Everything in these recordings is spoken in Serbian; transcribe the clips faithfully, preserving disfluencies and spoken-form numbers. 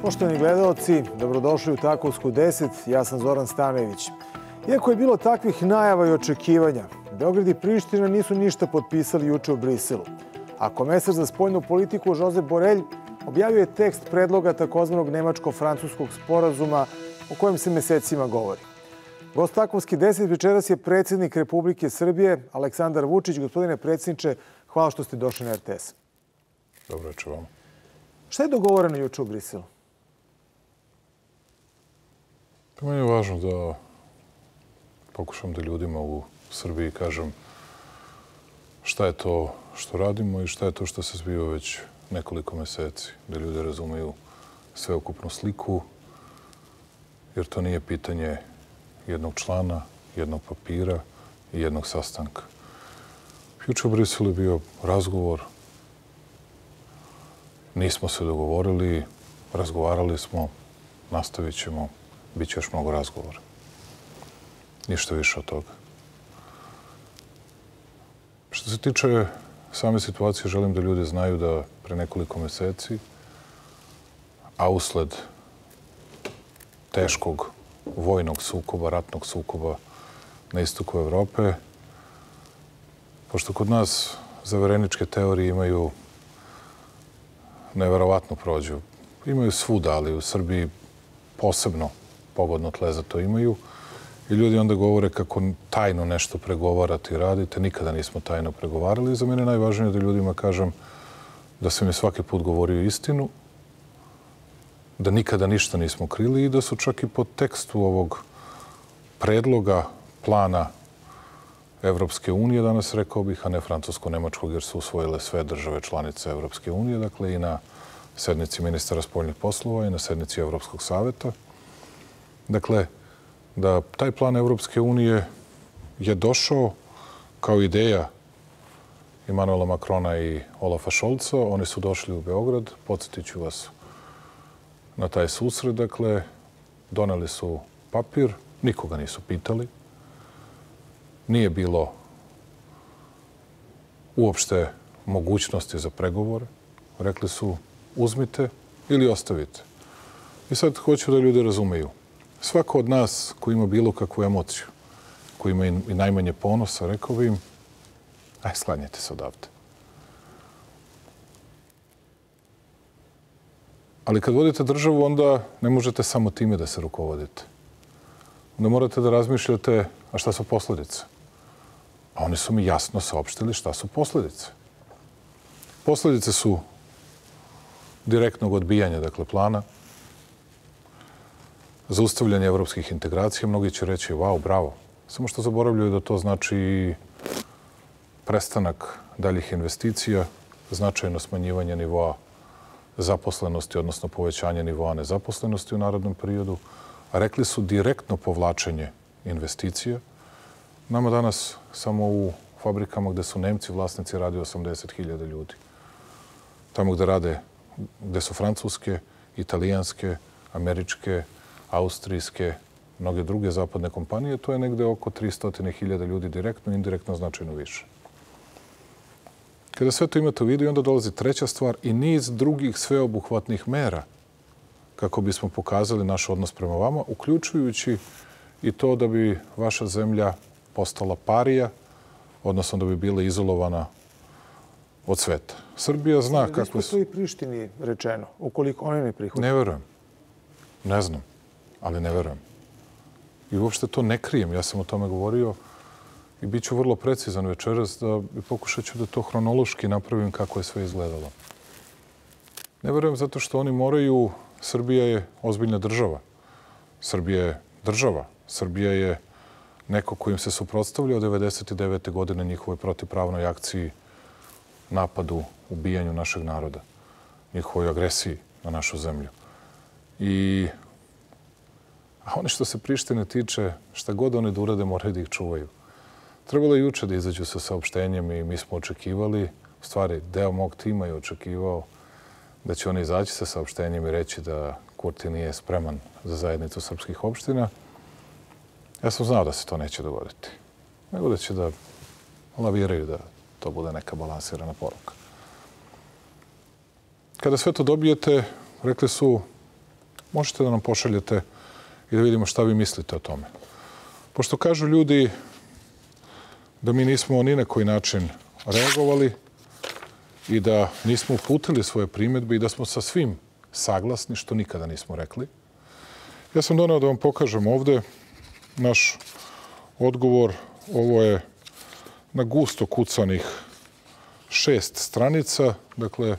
Poštovani gledalci, dobrodošli u Takovsku deset, ja sam Zoran Stanojević. Iako je bilo takvih najava i očekivanja, Beograd i Priština nisu ništa potpisali juče u Briselu. A komesar za spoljnu politiku Josep Borelj objavio je tekst predloga takozvanog nemačko-francuskog sporazuma o kojem se mesecima govori. Gost Takovski deset večeras je predsjednik Republike Srbije, Aleksandar Vučić. Gospodine predsjedniče, hvala što ste došli na R T S. Dobro večer vam. Šta je dogovoreno juče u Briselu? Meni je važno da pokušam da ljudima u Srbiji kažem šta je to što radimo i šta je to što se zbiva već nekoliko meseci. Da ljudi razumeju sveukupnu sliku, jer to nije pitanje jednog člana, jednog papira i jednog sastanka. Juče u Briselu je bio razgovor. Nismo se dogovorili, razgovarali smo, nastavit ćemo, bit će još mnogo razgovora. Ništa više od toga. Što se tiče same situacije, želim da ljudi znaju da pre nekoliko meseci, a usled teškog vojnog sukoba, ratnog sukoba na istoku Evrope, pošto kod nas zavereničke teorije imaju neverovatno prođu. Imaju svuda, ali u Srbiji posebno pogodno tle za to imaju. I ljudi onda govore kako tajno nešto pregovarate i radite. Nikada nismo tajno pregovarali. Za mene je najvažnije da ljudima kažem da sam mi svaki put govorio istinu, da nikada ništa nismo krili i da su čak i po tekstu ovog predloga plana Evropske unije, danas rekao bih, a ne francusko-nemačkog, jer su usvojile sve države članice Evropske unije, dakle i na sednici ministara spoljnih poslova i na sednici Evropskog saveta. Dakle, da taj plan Evropske unije je došao kao ideja Emanuela Makrona i Olafa Šolca. Oni su došli u Beograd, podsjetit ću vas na taj susret, dakle, doneli su papir, nikoga nisu pitali. Nije bilo uopšte mogućnosti za pregovore. Rekli su uzmite ili ostavite. I sad hoću da ljudi razumeju. Svako od nas koji ima bilo kakvu emociju, koji ima i najmanje ponosa, rekao bi im, aj, sklanjajte se odavde. Ali kad vodite državu, onda ne možete samo time da se rukovodite. Onda morate da razmišljate, a šta su posledice? A oni su mi jasno saopštili šta su posledice. Posledice su direktnog odbijanja, dakle, plana, zaustavljanje evropskih integracija. Mnogi će reći, wow, bravo. Samo što zaboravljaju da to znači i prestanak daljih investicija, značajno smanjivanje nivoa zaposlenosti, odnosno povećanje nivoa nezaposlenosti u narednom periodu. A rekli su direktno povlačenje investicija. Nama danas samo u fabrikama gde su Nemci vlasnici radi osamdeset hiljada ljudi. Tamo gde rade, gde su francuske, italijanske, američke, austrijske, mnoge druge zapadne kompanije, to je negde oko tristo hiljada ljudi direktno, indirektno značajno više. Kada sve to imate u vidu, onda dolazi treća stvar i niz drugih sveobuhvatnih mera kako bismo pokazali naš odnos prema vama, uključujući i to da bi vaša zemlja postala parija, odnosno da bi bila izolovana od sveta. Srbija zna kako su... To i Prištini rečeno, ukoliko oni ne prihvate. Ne verujem. Ne znam, ali ne verujem. I uopšte to ne krijem. Ja sam o tome govorio i bit ću vrlo precizan večeras da pokušat ću da to hronološki napravim kako je sve izgledalo. Ne verujem zato što oni moraju... Srbija je ozbiljna država. Srbija je država. Srbija je neko kojim se suprotstavlja od devedeset devete godine njihovoj protivpravnoj akciji, napadu, ubijanju našeg naroda, njihovoj agresiji na našu zemlju. I a oni što se Prištine tiče, šta god oni da urade, moraju da ih čuvaju. Trebalo je juče da izađu sa saopštenjem i mi smo očekivali, u stvari, deo mog tima je očekivao da će oni izaći sa saopštenjem i reći da Kurti nije spreman za zajednicu srpskih opština. Ja sam znao da se to neće dogoditi. Nego da će da laviraju, da to bude neka balansirana poruka. Kada sve to dobijete, rekli su možete da nam pošaljete i da vidimo šta vi mislite o tome. Pošto kažu ljudi da mi nismo ni na koji način reagovali i da nismo uputili svoje primjedbe i da smo sa svim saglasni, što nikada nismo rekli. Ja sam doneo da vam pokažem ovde naš odgovor. Ovo je na gusto kucanih šest stranica. Dakle,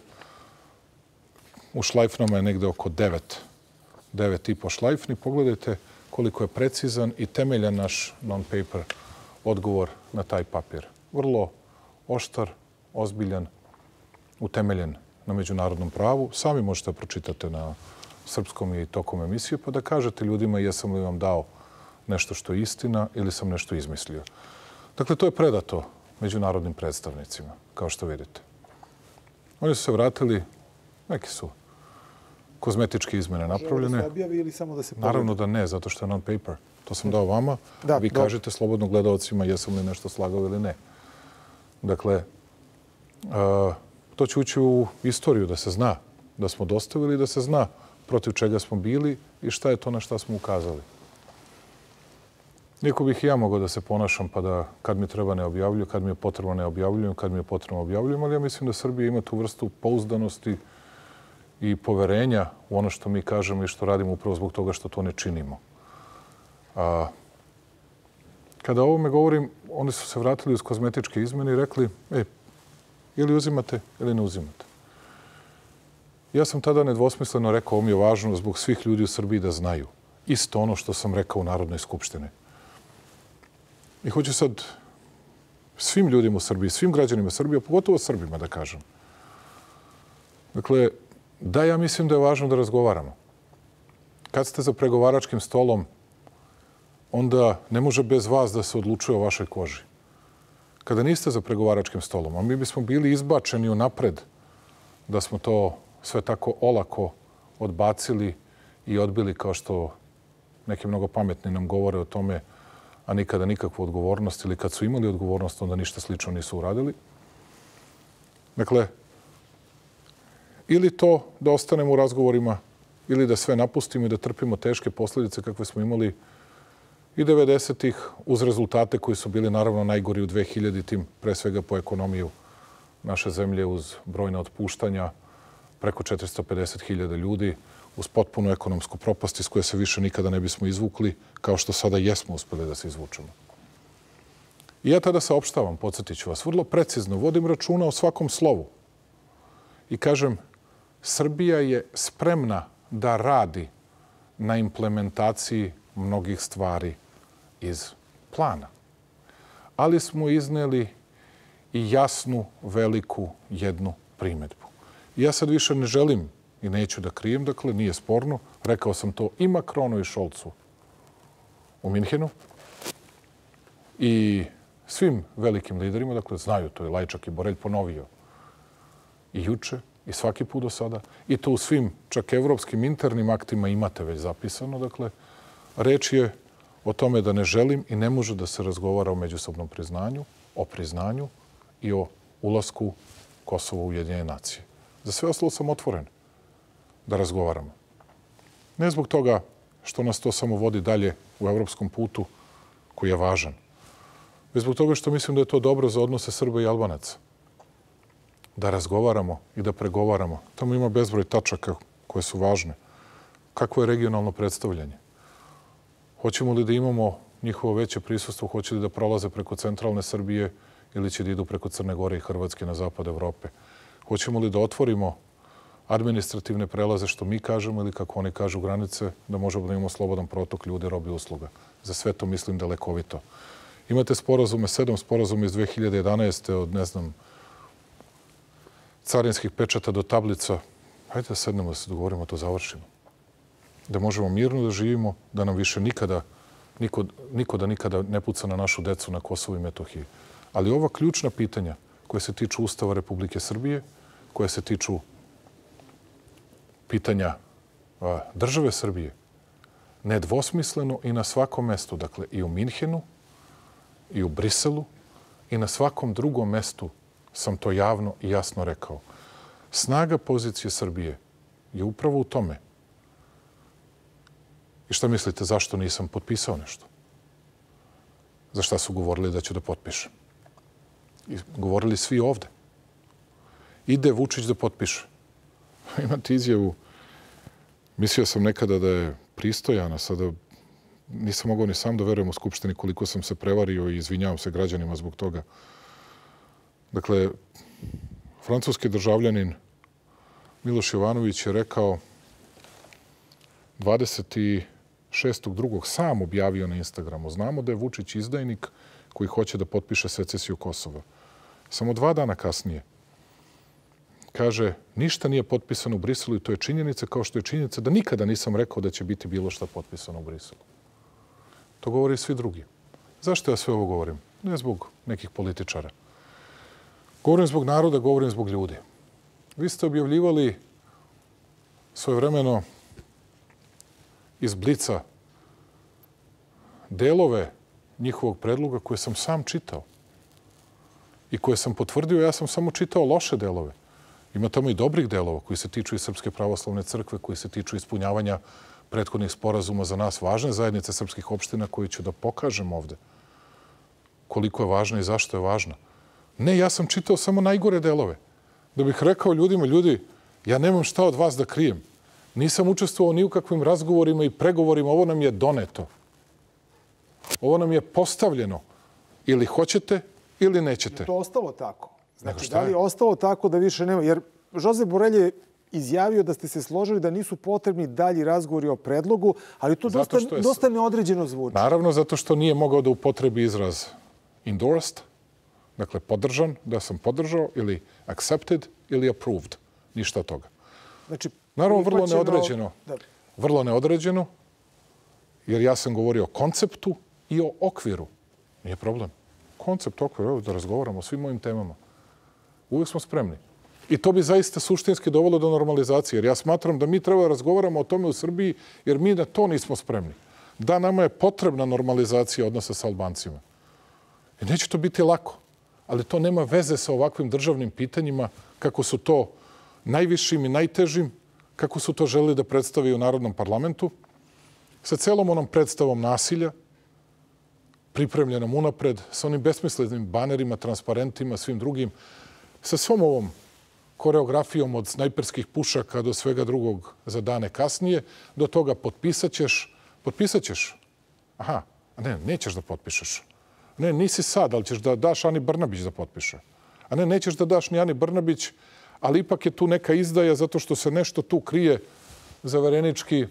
u šlajfnama je negde oko devet, devet i po šlajfni. Pogledajte koliko je precizan i temeljan naš non-paper odgovor na taj papir. Vrlo oštar, ozbiljan, utemeljen na međunarodnom pravu. Sami možete pročitati na srpskom i tokom emisije, pa da kažete ljudima jesam li vam dao nešto što je istina ili sam nešto izmislio. Dakle, to je predato međunarodnim predstavnicima, kao što vidite. Oni su se vratili, neki su kozmetičke izmene napravljene. Žele da se objavi ili samo da se pogleda? Naravno da ne, zato što je non-paper. To sam dao vama. Da, vi dobro. kažete slobodno gledalcima jesam li nešto slagao ili ne. Dakle, uh, to će ući u istoriju da se zna da smo dostavili, da se zna protiv čega smo bili i šta je to na šta smo ukazali. Niko bih i ja mogao da se ponašam pa da kad mi treba ne objavljujem, kad mi je potrebno ne objavljujem, kad mi je potrebno objavljujem, ali ja mislim da Srbija ima tu vrstu pouzdanosti i poverenja u ono što mi kažemo i što radimo upravo zbog toga što to ne činimo. A, kada o ovome govorim, oni su se vratili uz kozmetičke izmene i rekli, ej, ili uzimate ili ne uzimate. Ja sam tada nedvosmisleno rekao, ovo mi je važno zbog svih ljudi u Srbiji da znaju. Isto ono što sam rekao u Narodnoj skupštini. I hoću sad svim ljudima u Srbiji, svim građanima Srbije, pogotovo Srbima da kažem. Dakle, da, ja mislim da je važno da razgovaramo. Kad ste za pregovaračkim stolom, onda ne može bez vas da se odlučuje o vašoj koži. Kada niste za pregovaračkim stolom, a mi bismo bili izbačeni unapred da smo to sve tako olako odbacili i odbili kao što neki mnogo pametni nam govore o tome, a nikada nikakvu odgovornost ili kad su imali odgovornost, onda ništa slično nisu uradili. Dakle, ili to da ostanemo u razgovorima, ili da sve napustimo i da trpimo teške posljedice kakve smo imali i devedesetih uz rezultate koji su bili naravno najgori u dvehiljaditim, pre svega po ekonomiju naše zemlje uz brojna otpuštanja, preko četiristo pedeset hiljada ljudi, uz potpunu ekonomsku propast iz koje se više nikada ne bismo izvukli, kao što sada jesmo uspeli da se izvučemo. I ja tada saopštavam, podsjetit ću vas, vrlo precizno, vodim računa o svakom slovu i kažem, Srbija je spremna da radi na implementaciji mnogih stvari iz plana. Ali smo izneli i jasnu, veliku jednu primedbu. Ja sad više ne želim i neću da krijem, dakle, nije sporno. Rekao sam to i Makronu i Šolcu u Minhenu i svim velikim liderima, dakle, znaju to, je Lajčak i Borelj ponovio i juče i svaki put do sada. I to u svim, čak evropskim internim aktima imate već zapisano. Dakle, reč je o tome da ne želim i ne može da se razgovara o međusobnom priznanju, o priznanju i o ulasku Kosova u Ujedinjene nacije. Za sve ostalo sam otvoren da razgovaramo. Ne zbog toga što nas to samo vodi dalje u evropskom putu, koji je važan, već zbog toga što mislim da je to dobro za odnose Srba i Albanaca. Da razgovaramo i da pregovaramo. Tamo ima bezbroj tačaka koje su važne. Kakvo je regionalno predstavljanje? Hoćemo li da imamo njihovo veće prisustvo? Hoće li da prolaze preko centralne Srbije ili će da idu preko Crne Gore i Hrvatske na zapad Evrope? Hoćemo li da otvorimo administrativne prelaze, što mi kažemo, ili kako oni kažu granice, da možemo da imamo slobodan protok ljudi, robe i usluga. Za sve to mislim dalekovito. Imate sporazume, sedam sporazuma iz dve hiljade jedanaeste od, ne znam, carinskih pečata do tablica. Hajde da sednemo da se dogovorimo, to završimo. Da možemo mirno da živimo, da nam više nikada, niko, niko da nikada ne puca na našu decu na Kosovu i Metohiji. Ali ova ključna pitanja koje se tiču Ustava Republike Srbije, koje se tiču pitanja a, države Srbije, nedvosmisleno i na svakom mestu, dakle i u Minhenu, i u Briselu, i na svakom drugom mestu sam to javno i jasno rekao. Snaga pozicije Srbije je upravo u tome I šta mislite, zašto nisam potpisao nešto? Za šta su govorili da ću da potpišem? I govorili svi ovde. Ide Vučić da potpiše. Imate izjavu, mislio sam nekada da je pristojan, a sada nisam mogao ni sam da verujem u Skupštini koliko sam se prevario i izvinjavam se građanima zbog toga. Dakle, francuski državljanin Miloš Jovanović je rekao dvadeset šestog drugog sam objavio na Instagramu. Znamo da je Vučić izdajnik koji hoće da potpiše secesiju Kosova. Samo dva dana kasnije kaže, ništa nije potpisano u Briselu i to je činjenica, kao što je činjenica da nikada nisam rekao da će biti bilo šta potpisano u Briselu. To govori svi drugi. Zašto ja sve ovo govorim? Ne zbog nekih političara. Govorim zbog naroda, govorim zbog ljudi. Vi ste objavljivali svojevremeno iz Blica delove njihovog predloga koje sam sam čitao i koje sam potvrdio. Ja sam samo čitao loše delove. Ima tamo i dobrih delova koji se tiču i Srpske pravoslavne crkve, koji se tiču ispunjavanja prethodnih sporazuma za nas važne zajednice srpskih opština koji ću da pokažem ovde koliko je važna i zašto je važna. Ne, ja sam čitao samo najgore delove. Da bih rekao ljudima, ljudi, ja nemam šta od vas da krijem. Nisam učestvovao ni u kakvim razgovorima i pregovorima. Ovo nam je doneto. Ovo nam je postavljeno. Ili hoćete, ili nećete. Je to ostalo tako? Znači, da li je ostalo tako da više nema? Jer Josep Borelj je izjavio da ste se složili da nisu potrebni dalji razgovori o predlogu, ali to dosta, je, dosta neodređeno zvuči. Naravno, zato što nije mogao da upotrebi izraz endorsed, dakle podržan, da sam podržao, ili accepted, ili approved. Ništa od toga. Znači, naravno, vrlo neodređeno. Da. Vrlo neodređeno, jer ja sam govorio o konceptu i o okviru. Nije problem. Koncept, okvir, evo da razgovaramo o svim mojim temama. Uvijek smo spremni. I to bi zaista suštinski dovelo do normalizacije. Jer ja smatram da mi treba da razgovaramo o tome u Srbiji, jer mi na to nismo spremni. Da, nama je potrebna normalizacija odnosa sa Albancima. I neće to biti lako. Ali to nema veze sa ovakvim državnim pitanjima, kako su to najvišim i najtežim, kako su to želeli da predstavi u Narodnom parlamentu, sa celom onom predstavom nasilja, pripremljenom unapred, sa onim besmislenim banerima, transparentima, svim drugim, sa svom ovom koreografijom od snajperskih pušaka do svega drugog za dane kasnije, do toga potpisat ćeš, potpisat ćeš. Aha, a ne, nećeš da potpišeš. Ne, nisi sad, ali ćeš da daš Ani Brnabić da potpiše. A ne, nećeš da daš ni Ani Brnabić, ali ipak je tu neka izdaja zato što se nešto tu krije zaverenički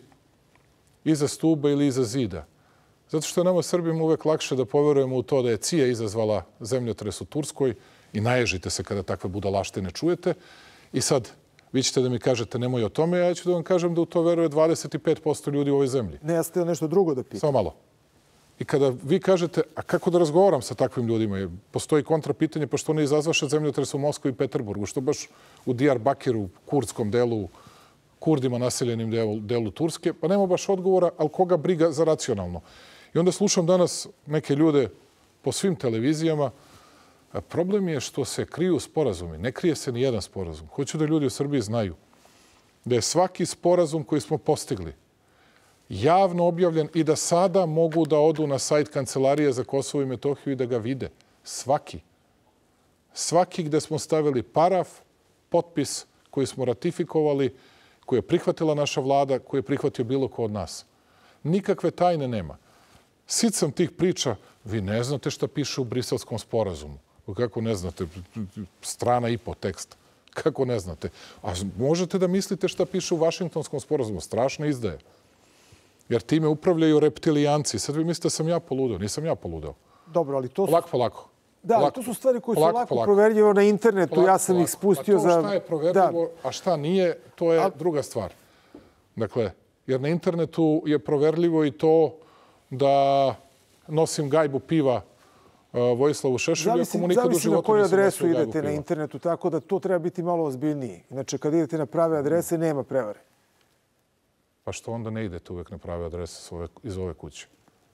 iza stuba ili iza zida. Zato što je nama Srbima uvek lakše da poverujemo u to da je C I A izazvala zemljotres u Turskoj i naježite se kada takve budalaštine čujete. I sad vi ćete da mi kažete nemoj o tome, ja ću da vam kažem da u to veruje dvadeset pet posto ljudi u ovoj zemlji. Ne, ja ste nešto drugo da pitam. Samo malo. I kada vi kažete, a kako da razgovaram sa takvim ljudima? Postoji kontrapitanje, pa što ne izazvaše zemljotres u Moskvi i Peterburgu, što baš u Diyarbakiru, kurdskom delu, Kurdima naseljenim delu, delu Turske, pa nema baš odgovora, ali koga briga za racionalno. I onda slušam danas neke ljude po svim televizijama. A problem je što se kriju sporazumi. Ne krije se ni jedan sporazum. Hoću da ljudi u Srbiji znaju da je svaki sporazum koji smo postigli javno objavljen i da sada mogu da odu na sajt Kancelarije za Kosovo i Metohiju i da ga vide. Svaki. Svaki gde smo stavili paraf, potpis koji smo ratifikovali, koji je prihvatila naša vlada, koji je prihvatio bilo ko od nas. Nikakve tajne nema. Sit sam tih priča, vi ne znate šta piše u Briselskom sporazumu. Kako ne znate? Strana i po tekst. Kako ne znate? A možete da mislite šta piše u Vašingtonskom sporazumu. Strašna izdaja. Jer time upravljaju reptilijanci. Sad vi mislite da sam ja poludeo. Nisam ja poludeo. Dobro, ali to su... Polako, polako. Da, ali to su stvari koje su lako proverljive na internetu. Ja sam ih spustio za... A to šta je proverljivo, a šta nije, to je druga stvar. Dakle, jer na internetu je proverljivo i to da nosim gajbu piva Vojislavu Šešelju, ako mu nikad u životu nisam nosio gajbu piva. Zavisi na koju adresu idete na internetu, tako da to treba biti malo ozbiljniji. Inače, kad idete na prave adrese, nema prevare. Pa što onda ne idete uvek na prave adrese iz ove kuće?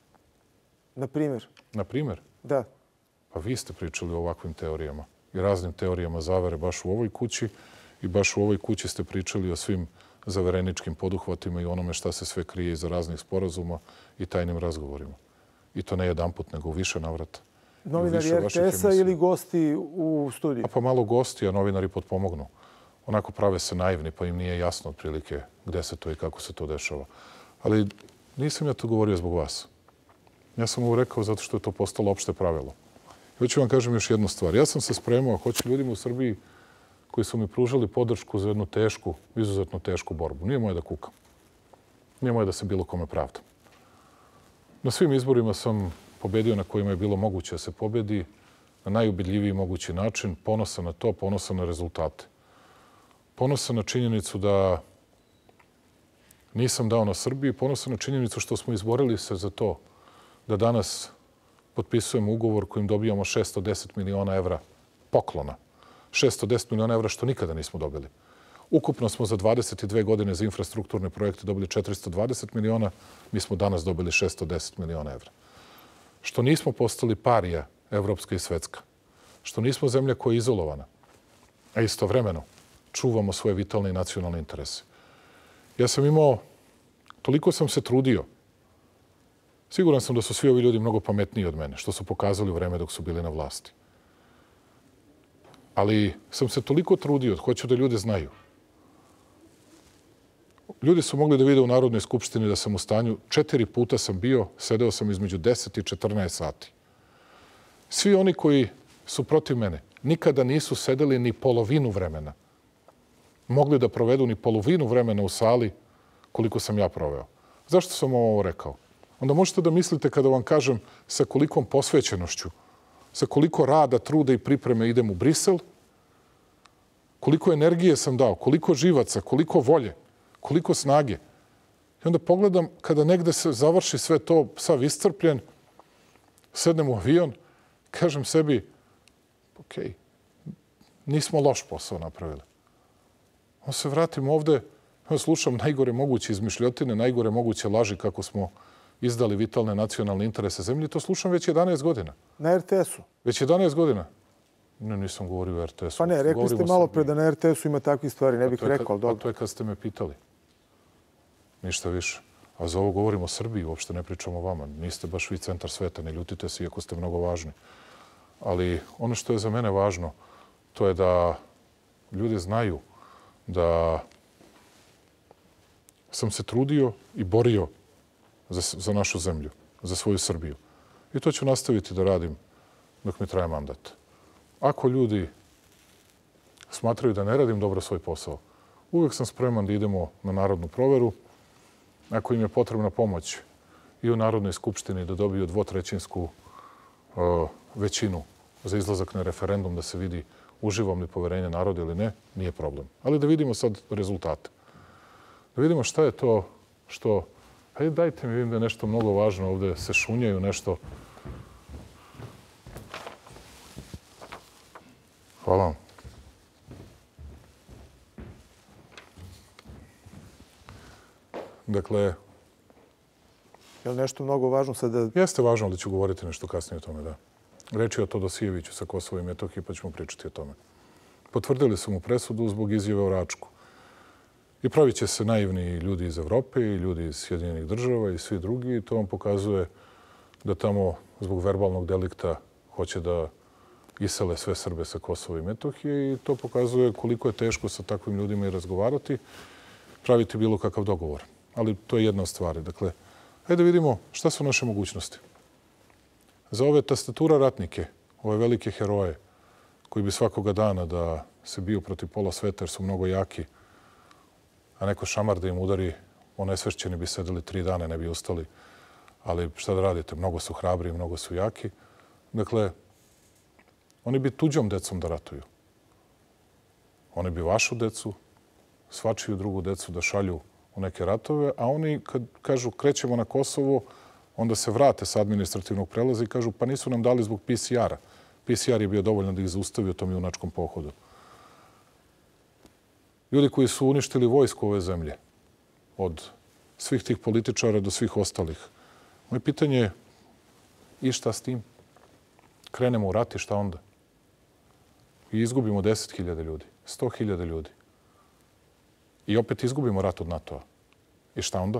Na primjer? Na primjer? Da. Pa vi ste pričali o ovakvim teorijama i raznim teorijama zavere baš u ovoj kući i baš u ovoj kući ste pričali o svim zavereničkim poduhvatima i onome šta se sve krije iza raznih sporazuma i tajnim razgovorima. I to ne jedan put, nego u više navrata. Novinari er te es-a ili gosti u studiju? A pa malo gosti, a novinari potpomognu. Onako prave se naivni, pa im nije jasno otprilike gde se to i kako se to dešava. Ali nisam ja to govorio zbog vas. Ja sam ovo rekao zato što je to postalo opšte pravilo. I hoću vam kažem još jednu stvar. Ja sam se spremao, hoću ljudima u Srbiji koji su mi pružali podršku za jednu tešku, izuzetno tešku borbu. Nije moje da kukam. Nije moje da se bilo kome pravdam. Na svim izborima sam pobedio na kojima je bilo moguće da se pobedi, na najubedljiviji mogući način, ponosan na to, ponosan na rezultate. Ponosan na činjenicu da nisam dao na Srbiji, ponosan na činjenicu što smo izborili se za to da danas potpisujemo ugovor kojim dobijamo šesto deset miliona evra poklona. šesto deset miliona evra što nikada nismo dobili. Ukupno smo za dvadeset dve godine za infrastrukturne projekte dobili četiristo dvadeset miliona, mi smo danas dobili šesto deset miliona evra. Što nismo postali parija evropska i svetska. Što nismo zemlja koja je izolovana, a istovremeno čuvamo svoje vitalne i nacionalne interese. Ja sam imao, toliko sam se trudio. Siguran sam da su svi ovi ljudi mnogo pametniji od mene, što su pokazali u vreme dok su bili na vlasti. Ali sam se toliko trudio, hoću da ljudi znaju. Ljudi su mogli da vide u Narodnoj skupštini da sam u stanju, četiri puta sam bio, sedeo sam između deset i četrnaest sati. Svi oni koji su protiv mene nikada nisu sedeli ni polovinu vremena. Mogli da provedu ni polovinu vremena u sali koliko sam ja proveo. Zašto sam ovo rekao? Onda možete da mislite kada vam kažem sa kolikom posvećenošću, sa koliko rada, truda i pripreme idem u Brisel, koliko energije sam dao, koliko živaca, koliko volje, koliko snage. I onda pogledam kada negde se završi sve to, sav iscrpljen, sednem u avion, kažem sebi, ok, nismo loš posao napravili. Onda se vratim ovde, onda slušam najgore moguće izmišljotine, najgore moguće laži kako smo izdali vitalne nacionalne interese zemlje. To slušam već jedanaest godina. Na er te es-u? Već jedanaest godina. Ne, nisam govorio o er te es-u. Pa ne, rekli ste malo pre da na er te es-u ima takvih stvari, ne bih rekao, ali dobro. A to je kad ste me pitali. Ništa više. A za ovo govorimo o Srbiji, uopšte ne pričamo o vama. Niste baš vi centar sveta, ne ljutite se, iako ste mnogo važni. Ali ono što je za mene važno, to je da ljudi znaju da sam se trudio i borio za, za našu zemlju, za svoju Srbiju. I to ću nastaviti da radim dok mi traje mandat. Ako ljudi smatraju da ne radim dobro svoj posao, uvek sam spreman da idemo na narodnu proveru. Ako im je potrebna pomoć i u Narodnoj skupštini da dobiju dvotrećinsku uh, većinu za izlazak na referendum, da se vidi uživam li poverenje naroda ili ne, nije problem. Ali da vidimo sad rezultate. Da vidimo šta je to što... Hajde, dajte mi, vidim da je nešto mnogo važno ovde, se šunjaju nešto. Hvala vam. Dakle... Je li nešto mnogo važno sada? Jeste važno, ali ću govoriti nešto kasnije o tome, da. Reč je o Todosijeviću sa Kosova i Metohije, pa ćemo pričati o tome. Potvrdili su mu presudu zbog izjave o Račku. I pravit će se naivni ljudi iz Evrope i ljudi iz Sjedinjenih država i svi drugi. I to vam pokazuje da tamo zbog verbalnog delikta hoće da isele sve Srbe sa Kosova i Metohije i to pokazuje koliko je teško sa takvim ljudima i razgovarati, praviti bilo kakav dogovor. Ali to je jedna od stvari. Dakle, hajde da vidimo šta su naše mogućnosti. Za ove tastatura ratnike, ove velike heroje, koji bi svakoga dana da se biju protiv pola sveta jer su mnogo jaki, a neko šamar da im udari, onesvešćeni bi sedeli tri dana, ne bi ustali. Ali šta da radite, mnogo su hrabri, mnogo su jaki. Dakle, oni bi tuđom decom da ratuju. Oni bi vašu decu, svačiju drugu decu da šalju u neke ratove, a oni kad kažu krećemo na Kosovo, onda se vrate sa administrativnog prelaza i kažu pa nisu nam dali zbog pe ce era. pe ce er je bio dovoljno da ih zaustavi u tom junačkom pohodu. Ljudi koji su uništili vojsku ove zemlje, od svih tih političara do svih ostalih. Moje pitanje je i šta s tim? Krenemo u rat i šta onda? I izgubimo deset hiljada ljudi, sto hiljada ljudi. I opet izgubimo rat od NATO-a. I šta onda?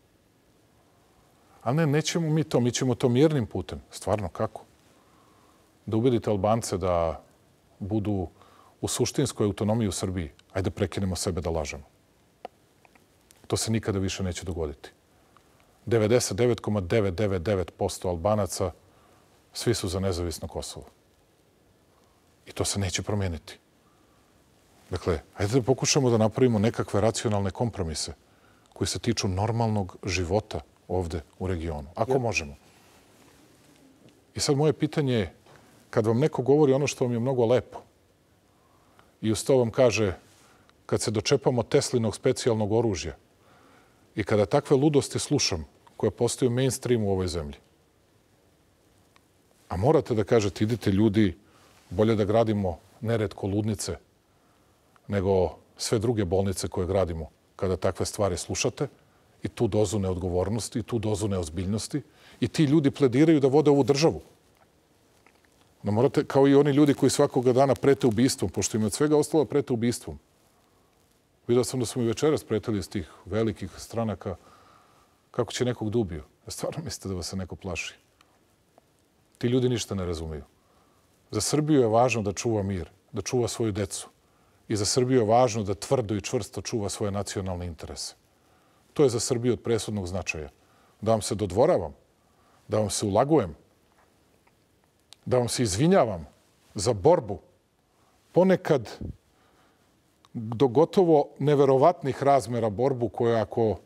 Ali ne, nećemo mi to. Mi ćemo to mirnim putem. Stvarno, kako? Da ubedite Albance da budu u suštinskoj autonomiji u Srbiji. Ajde prekinemo sebe da lažemo. To se nikada više neće dogoditi. devedeset devet zarez devetsto devedeset devet posto Albanaca svi su za nezavisno Kosovo. I to se neće promijeniti. Dakle, ajde da pokušamo da napravimo nekakve racionalne kompromise koji se tiču normalnog života ovde u regionu. Ako možemo. I sad moje pitanje je, kad vam neko govori ono što vam je mnogo lepo i uz to vam kaže kad se dočepamo Teslinog specijalnog oružja i kada takve ludosti slušam koje postaju mainstream u ovoj zemlji, a morate da kažete, idite ljudi, bolje da gradimo neretko ludnice nego sve druge bolnice koje gradimo kada takve stvari slušate i tu dozu neodgovornosti i tu dozu neozbiljnosti i ti ljudi plediraju da vode ovu državu. Da morate, kao i oni ljudi koji svakoga dana prete ubistvom, pošto im je od svega ostalo prete ubistvom. Vidio sam da su mi večeras pretili iz tih velikih stranaka kako će nekog da ubiju. Stvarno mislite da vas se neko plaši? Ti ljudi ništa ne razumiju. Za Srbiju je važno da čuva mir, da čuva svoju decu. I za Srbiju je važno da tvrdo i čvrsto čuva svoje nacionalne interese. To je za Srbiju od presudnog značaja. Da vam se dodvoravam, da vam se ulagujem, da vam se izvinjavam za borbu, ponekad do gotovo neverovatnih razmera borbu koja ako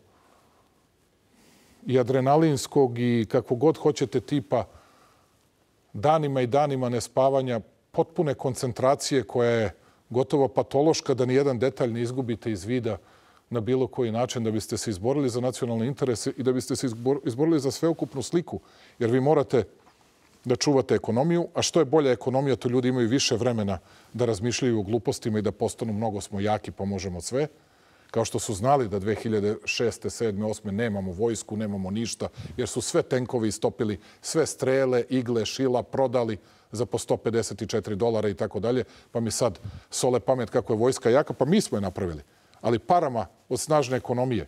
i adrenalinskog i kako god hoćete tipa danima i danima nespavanja, potpune koncentracije koja je gotovo patološka da nijedan detalj ne izgubite iz vida na bilo koji način da biste se izborili za nacionalne interese i da biste se izborili za sveukupnu sliku. Jer vi morate da čuvate ekonomiju, a što je bolja ekonomija, to ljudi imaju više vremena da razmišljaju o glupostima i da postanu mnogo smo jaki pa možemo sve. Kao što su znali da dve hiljade šeste, sedme, osme nemamo vojsku, nemamo ništa, jer su sve tenkovi istopili, sve strele, igle, šila prodali za po sto pedeset četiri dolara i tako dalje, pa mi sad sole pamet kako je vojska jaka, pa mi smo je napravili. Ali parama od snažne ekonomije.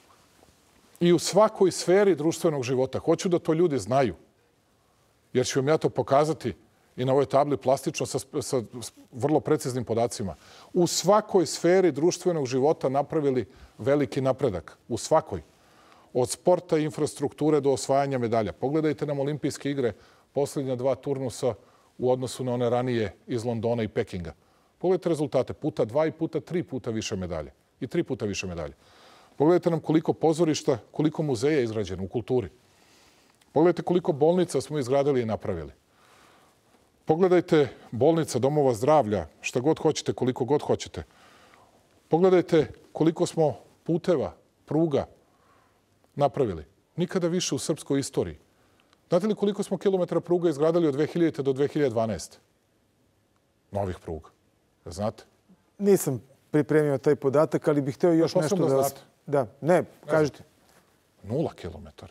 I u svakoj sferi društvenog života. Hoću da to ljudi znaju. Jer ću vam ja to pokazati i na ovoj tabli plastično sa, sa vrlo preciznim podacima. U svakoj sferi društvenog života napravili veliki napredak. U svakoj. Od sporta i infrastrukture do osvajanja medalja. Pogledajte nam olimpijske igre, posljednja dva turnusa u odnosu na one ranije iz Londona i Pekinga. Pogledajte rezultate. Puta dva i puta tri puta više medalje. I tri puta više medalje. Pogledajte nam koliko pozorišta, koliko muzeja je izgrađeno u kulturi. Pogledajte koliko bolnica smo izgradili i napravili. Pogledajte bolnica, domova zdravlja, šta god hoćete, koliko god hoćete. Pogledajte koliko smo puteva, pruga napravili. Nikada više u srpskoj istoriji. Znate li koliko smo kilometara pruga izgradili od dve hiljadite do dve hiljade dvanaeste? Novih pruga. Znate? Nisam pripremio taj podatak, ali bih hteo još ja, nešto da... da vas... Da, ne, kažete. Nula kilometara.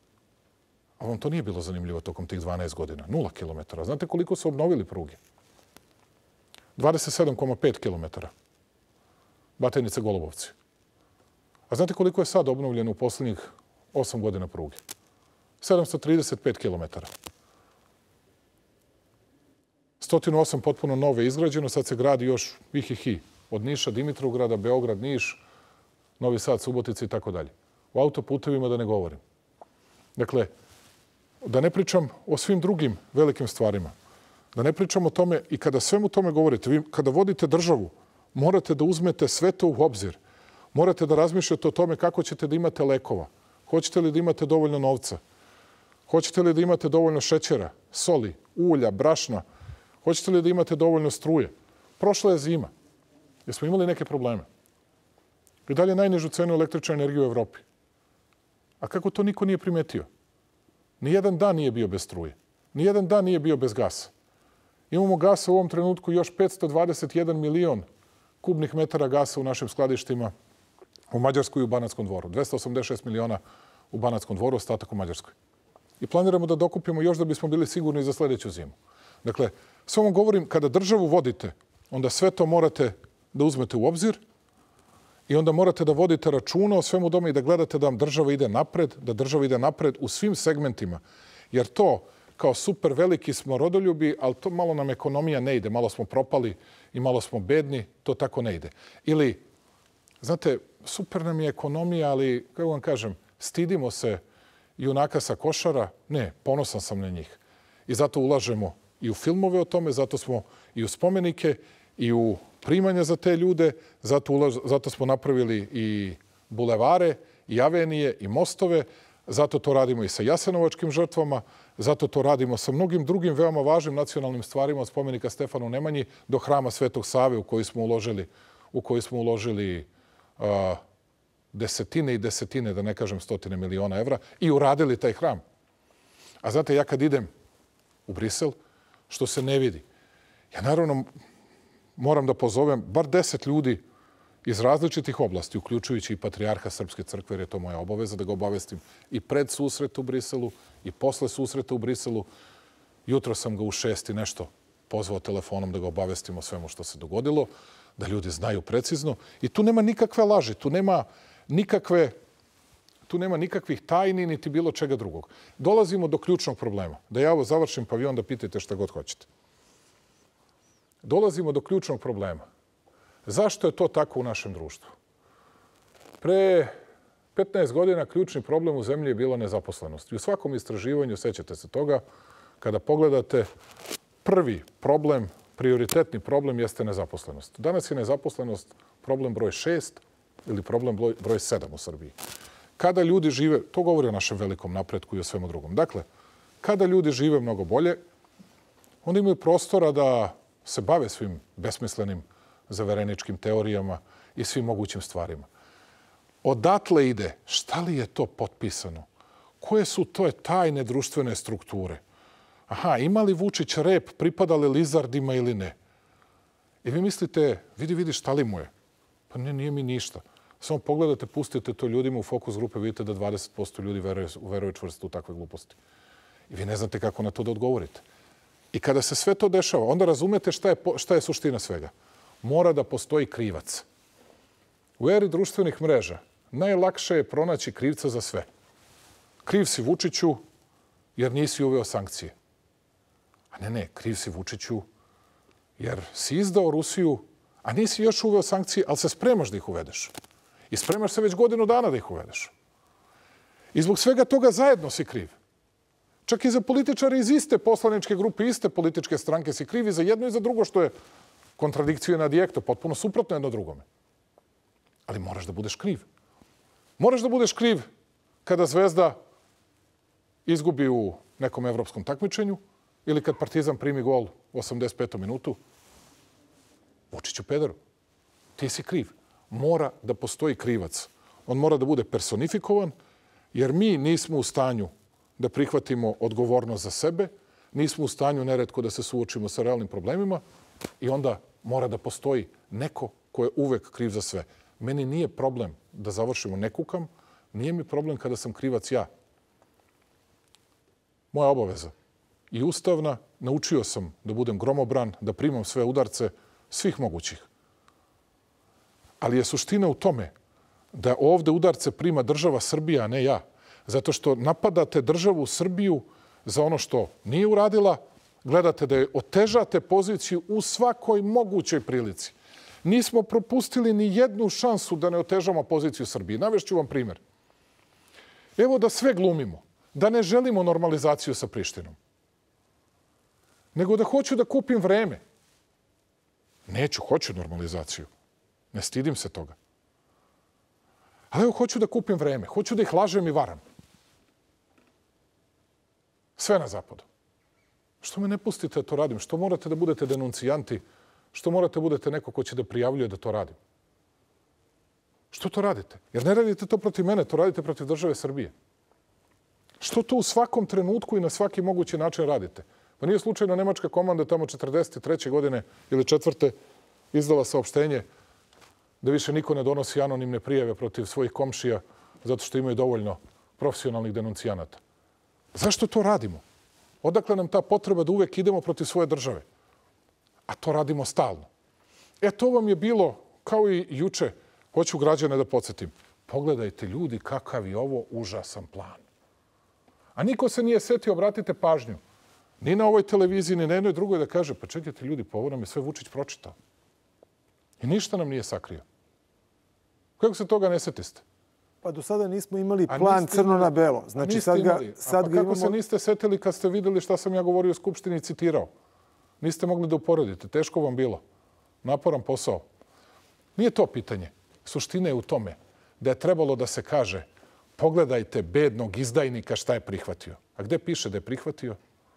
A vam to nije bilo zanimljivo tokom tih dvanaest godina. Nula kilometara. Znate koliko su obnovili pruge? dvadeset sedam zarez pet kilometara. Batajnica Golubovci. A znate koliko je sad obnovljeno u poslednjih osam godina pruge? sedamsto trideset pet kilometara. sto osam potpuno nove izgrađeno, sad se gradi još hihihi. Od Niša, Dimitrovgrada, Beograd, Niš, Novi Sad, Subotica i tako dalje. U autoputevima da ne govorim. Dakle, da ne pričam o svim drugim velikim stvarima. Da ne pričam o tome i kada svemu tome govorite, vi kada vodite državu, morate da uzmete sve to u obzir. Morate da razmišljate o tome kako ćete da imate lekova. Hoćete li da imate dovoljno novca? Hoćete li da imate dovoljno šećera, soli, ulja, brašna? Hoćete li da imate dovoljno struje? Prošla je zima. Jesmo imali neke probleme. I dalje najnižu cenu električne energije u Evropi. A kako to niko nije primetio? Nijedan dan nije bio bez struje. Nijedan dan nije bio bez gasa. Imamo gasa u ovom trenutku još petsto dvadeset jedan milion kubnih metara gasa u našim skladištima u Mađarskoj i u Banatskom dvoru. dvesta osamdeset šest miliona u Banatskom dvoru, ostatak u Mađarskoj. I planiramo da dokupimo još da bismo bili sigurni za sledeću zimu. Dakle, sve vam govorim, kada državu vodite, onda sve to morate da uzmete u obzir I onda morate da vodite računa o svemu tome i da gledate da vam država ide napred, da država ide napred u svim segmentima. Jer to, kao super veliki smo rodoljubi, ali to malo nam ekonomija ne ide. Malo smo propali i malo smo bedni, to tako ne ide. Ili, znate, super nam je ekonomija, ali, kako vam kažem, stidimo se junaka sa Košara. Ne, ponosan sam na njih. I zato ulažemo i u filmove o tome, zato smo i u spomenike, i u primanja za te ljude, zato, ulaž, zato smo napravili i bulevare, i avenije, i mostove, zato to radimo i sa jasenovačkim žrtvama, zato to radimo sa mnogim drugim veoma važnim nacionalnim stvarima, od spomenika Stefanu Nemanji do hrama Svetog Save u koji smo uložili, u koji smo uložili uh, desetine i desetine, da ne kažem stotine miliona evra, i uradili taj hram. A znate, ja kad idem u Brisel, što se ne vidi, ja naravno moram da pozovem bar deset ljudi iz različitih oblasti, uključujući i patrijarha Srpske crkve, jer je to moja obaveza da ga obavestim i pred susret u Briselu i posle susreta u Briselu. Jutro sam ga u šest i nešto pozvao telefonom da ga obavestim o svemu što se dogodilo, da ljudi znaju precizno. I tu nema nikakve laži, tu nema nikakve, tu nema nikakvih tajni niti bilo čega drugog. Dolazimo do ključnog problema. Da ja ovo završim, pa vi onda pitajte šta god hoćete. Dolazimo do ključnog problema. Zašto je to tako u našem društvu? Pre petnaest godina ključni problem u zemlji je bila nezaposlenost. I u svakom istraživanju, sećate se toga, kada pogledate, prvi problem, prioritetni problem jeste nezaposlenost. Danas je nezaposlenost problem broj šest ili problem broj sedam u Srbiji. Kada ljudi žive, to govori o našem velikom napretku i o svemu drugom. Dakle, kada ljudi žive mnogo bolje, onda imaju prostora da se bave svim besmislenim zavereničkim teorijama i svim mogućim stvarima. Odatle ide, šta li je to potpisano? Koje su to tajne društvene strukture? Aha, ima li Vučić rep, pripada li lizardima ili ne? I vi mislite, vidi, vidi, šta li mu je? Pa ne, nije mi ništa. Samo pogledate, pustite to ljudima u fokus grupe, vidite da dvadeset posto ljudi veruje, veruje čvrsto u takve gluposti. I vi ne znate kako na to da odgovorite. I kada se sve to dešava, onda razumete šta je, šta je suština svega. Mora da postoji krivac. U eri društvenih mreža najlakše je pronaći krivca za sve. Kriv si Vučiću jer nisi uveo sankcije. A ne, ne, kriv si Vučiću jer si izdao Rusiju, a nisi još uveo sankcije, ali se spremaš da ih uvedeš. I spremaš se već godinu dana da ih uvedeš. I zbog svega toga zajedno si kriv. Čak i za političare iz iste poslaničke grupe, iste političke stranke si krivi za jedno i za drugo, što je kontradikcija na dijekto, potpuno suprotno jedno drugome. Ali moraš da budeš kriv. Moraš da budeš kriv kada Zvezda izgubi u nekom evropskom takmičenju ili kad Partizan primi gol u osamdeset petom minutu. Vučiću pederu. Ti si kriv. Mora da postoji krivac. On mora da bude personifikovan, jer mi nismo u stanju da prihvatimo odgovornost za sebe, nismo u stanju neretko da se suočimo sa realnim problemima i onda mora da postoji neko ko je uvek kriv za sve. Meni nije problem da završimo ne kukam, nije mi problem kada sam krivac ja. Moja obaveza i ustavna, naučio sam da budem gromobran, da primam sve udarce, svih mogućih. Ali je suština u tome da ovde udarce prima država Srbija, a ne ja. Zato što napadate državu Srbiju za ono što nije uradila, gledate da je otežate poziciju u svakoj mogućoj prilici. Nismo propustili ni jednu šansu da ne otežamo poziciju Srbije. Navešću vam primjer. Evo da sve glumimo, da ne želimo normalizaciju sa Prištinom, nego da hoću da kupim vreme. Neću, hoću normalizaciju. Ne stidim se toga. Ali evo, hoću da kupim vreme, hoću da ih lažem i varam. Sve na zapadu. Što me ne pustite da to radim? Što morate da budete denuncijanti? Što morate da budete neko ko će da prijavljuje da to radim? Što to radite? Jer ne radite to protiv mene, to radite protiv države Srbije. Što to u svakom trenutku i na svaki mogući način radite? Pa nije slučajno nemačka komanda tamo četrdeset treće godine ili četvrte izdala saopštenje da više niko ne donosi anonimne prijave protiv svojih komšija zato što imaju dovoljno profesionalnih denuncijanata. Zašto to radimo? Odakle nam ta potreba da uvek idemo protiv svoje države? A to radimo stalno. E, to vam je bilo, kao i juče, Hoću građane da podsjetim. Pogledajte ljudi kakav je ovo užasan plan. A niko se nije setio, obratite pažnju, ni na ovoj televiziji, ni na jednoj drugoj da kaže, pa čekajte ljudi, pa ovo nam je sve Vučić pročitao. I ništa nam nije sakrio. Kako se toga ne setiste? Pa do sada nismo imali plan crno na belo. Znači sad ga, sad ga imamo... Kako se niste setili kad ste videli šta sam ja govorio u Skupštini i citirao? Niste mogli da uporedite. Teško vam bilo. Naporan posao. Nije to pitanje. Suština je u tome da je trebalo da se kaže pogledajte bednog izdajnika šta je prihvatio. A gde piše da je prihvatio?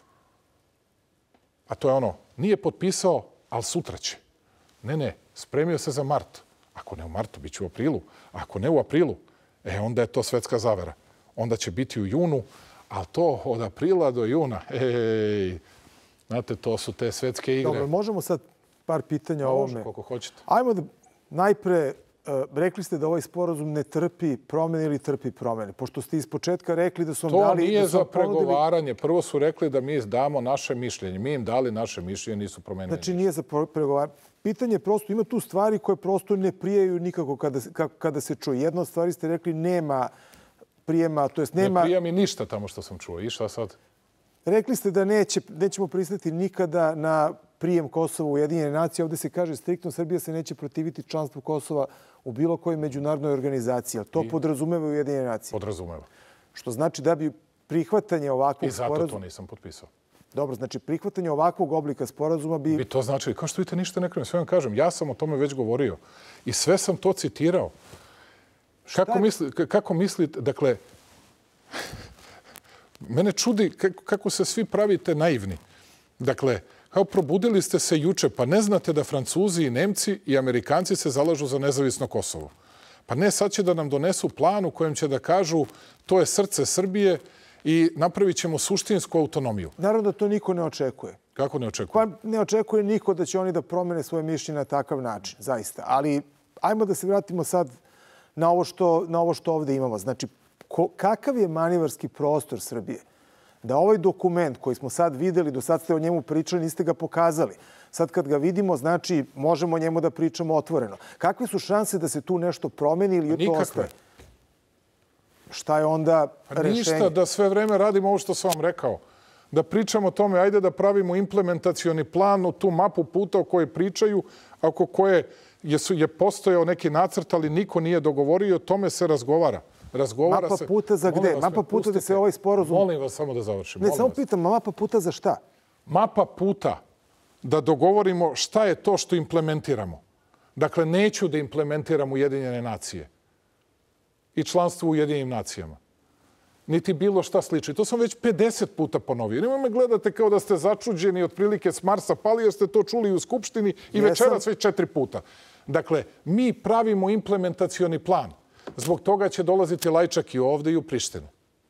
A to je ono, nije potpisao, ali sutra će. Ne, ne, spremio se za mart. Ako ne u martu, bit će u aprilu. Ako ne u aprilu, e, onda je to svetska zavera. Onda će biti u junu, ali to od aprila do juna, ej, znate, to su te svetske igre. Dobro, možemo sad par pitanja o ovome. Može, koliko hoćete. Ajmo da najpre, uh, rekli ste da ovaj sporazum ne trpi promene ili trpi promene, pošto ste ispočetka rekli da su vam to dali... To nije da su za ponudili... pregovaranje. Prvo su rekli da mi damo naše mišljenje. Mi im dali naše mišljenje, nisu promenili. Znači nije za pregovaranje. Pitanje je prosto, ima tu stvari koje prosto ne prijaju nikako kada, kada se čuje. Jedna od stvari ste rekli nema prijema, to jest nema... Ne prija mi ništa tamo što sam čuo. I šta sad? Rekli ste da neće, nećemo pristati nikada na prijem Kosova u Ujedinjene nacije. Ovdje se kaže striktno Srbija se neće protiviti članstvu Kosova u bilo kojoj međunarodnoj organizaciji. Ali to I... podrazumeva Ujedinjene nacije. Podrazumeva. Što znači da bi prihvatanje ovakvog sporazuma... I zato sporazum... to nisam potpisao. Dobro, znači prihvatanje ovakvog oblika sporazuma bi... Bi to znači, kao što vidite, ništa ne krenem. Sve vam kažem, ja sam o tome već govorio. I sve sam to citirao. Kako, misli, kako mislite, dakle, mene čudi kako se svi pravite naivni. Dakle, kao probudili ste se juče, pa ne znate da Francuzi i Nemci i Amerikanci se zalažu za nezavisno Kosovo. Pa ne, sad će da nam donesu plan u kojem će da kažu to je srce Srbije i napravit ćemo suštinsku autonomiju. Naravno da to niko ne očekuje. Kako ne očekuje? Pa ne očekuje niko da će oni da promene svoje mišljenje na takav način, zaista. Ali ajmo da se vratimo sad na ovo što, na ovo što ovdje imamo. Znači, ko, kakav je manevarski prostor Srbije? Da ovaj dokument koji smo sad videli, do sad ste o njemu pričali, niste ga pokazali. Sad kad ga vidimo, znači, možemo o njemu da pričamo otvoreno. Kakve su šanse da se tu nešto promeni ili to ostaje? Šta je onda rešenje? Ništa, da sve vreme radimo ovo što sam vam rekao. Da pričamo o tome, ajde da pravimo implementacioni plan u tu mapu puta o kojoj pričaju, oko koje je, su, je postojao neki nacrt, ali niko nije dogovorio, o tome se razgovara. Razgovara mapa se... puta za gde? Vas, mapa puta da se ovaj sporazum... Molim vas samo da završim. Ne, samo vas. Pitam, mapa puta za šta? Mapa puta da dogovorimo šta je to što implementiramo. Dakle, neću da implementiram Ujedinjene nacije i članstvo u Ujedinjenim nacijama. Niti bilo šta sliči. To sam već pedeset puta ponovio. Nemo me gledate kao da ste začuđeni otprilike s Marsa pali, jer ste to čuli u Skupštini i večeras već četiri puta. Dakle, mi pravimo implementacioni plan. Zbog toga će dolaziti Lajčak i ovde i u Prištinu.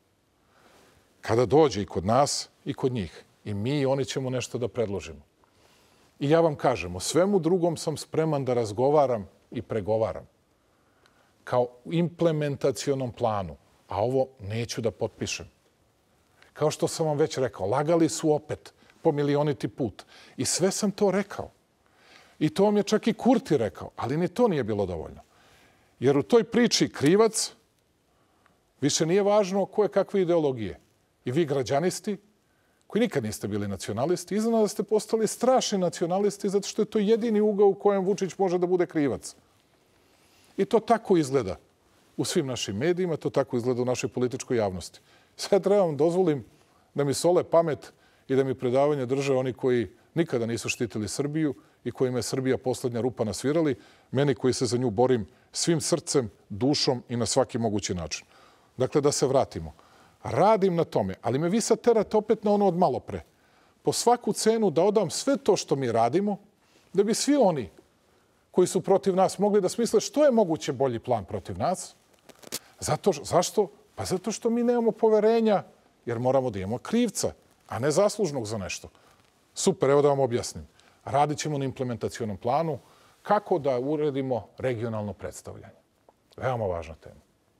Kada dođe i kod nas i kod njih. I mi i oni ćemo nešto da predložimo. I ja vam kažem, o svemu drugom sam spreman da razgovaram i pregovaram. Kao implementacionom planu. A ovo neću da potpišem. Kao što sam vam već rekao, lagali su opet po milioniti put. I sve sam to rekao. I to vam je čak i Kurti rekao. Ali ni to nije bilo dovoljno. Jer u toj priči krivac više nije važno koje kakve ideologije. I vi građanisti, koji nikad niste bili nacionalisti, iznenada ste postali strašni nacionalisti zato što je to jedini ugao u kojem Vučić može da bude krivac. I to tako izgleda u svim našim medijima, to tako izgleda u našoj političkoj javnosti. Sad treba vam dozvolim da mi sole pamet i da mi predavanje drže oni koji nikada nisu štitili Srbiju i kojima je Srbija poslednja rupa na svirali, meni koji se za nju borim svim srcem, dušom i na svaki mogući način. Dakle, da se vratimo. Radim na tome, ali me vi sad terate opet na ono od malo pre. Po svaku cenu da odam sve to što mi radimo, da bi svi oni koji su protiv nas mogli da smisle što je moguće bolji plan protiv nas. Zato, zašto? Pa zato što mi nemamo poverenja, jer moramo da imamo krivca, a ne zaslužnog za nešto. Super, evo da vam objasnim. Radit ćemo na implementacionom planu kako da uredimo regionalno predstavljanje. Veoma važna tema.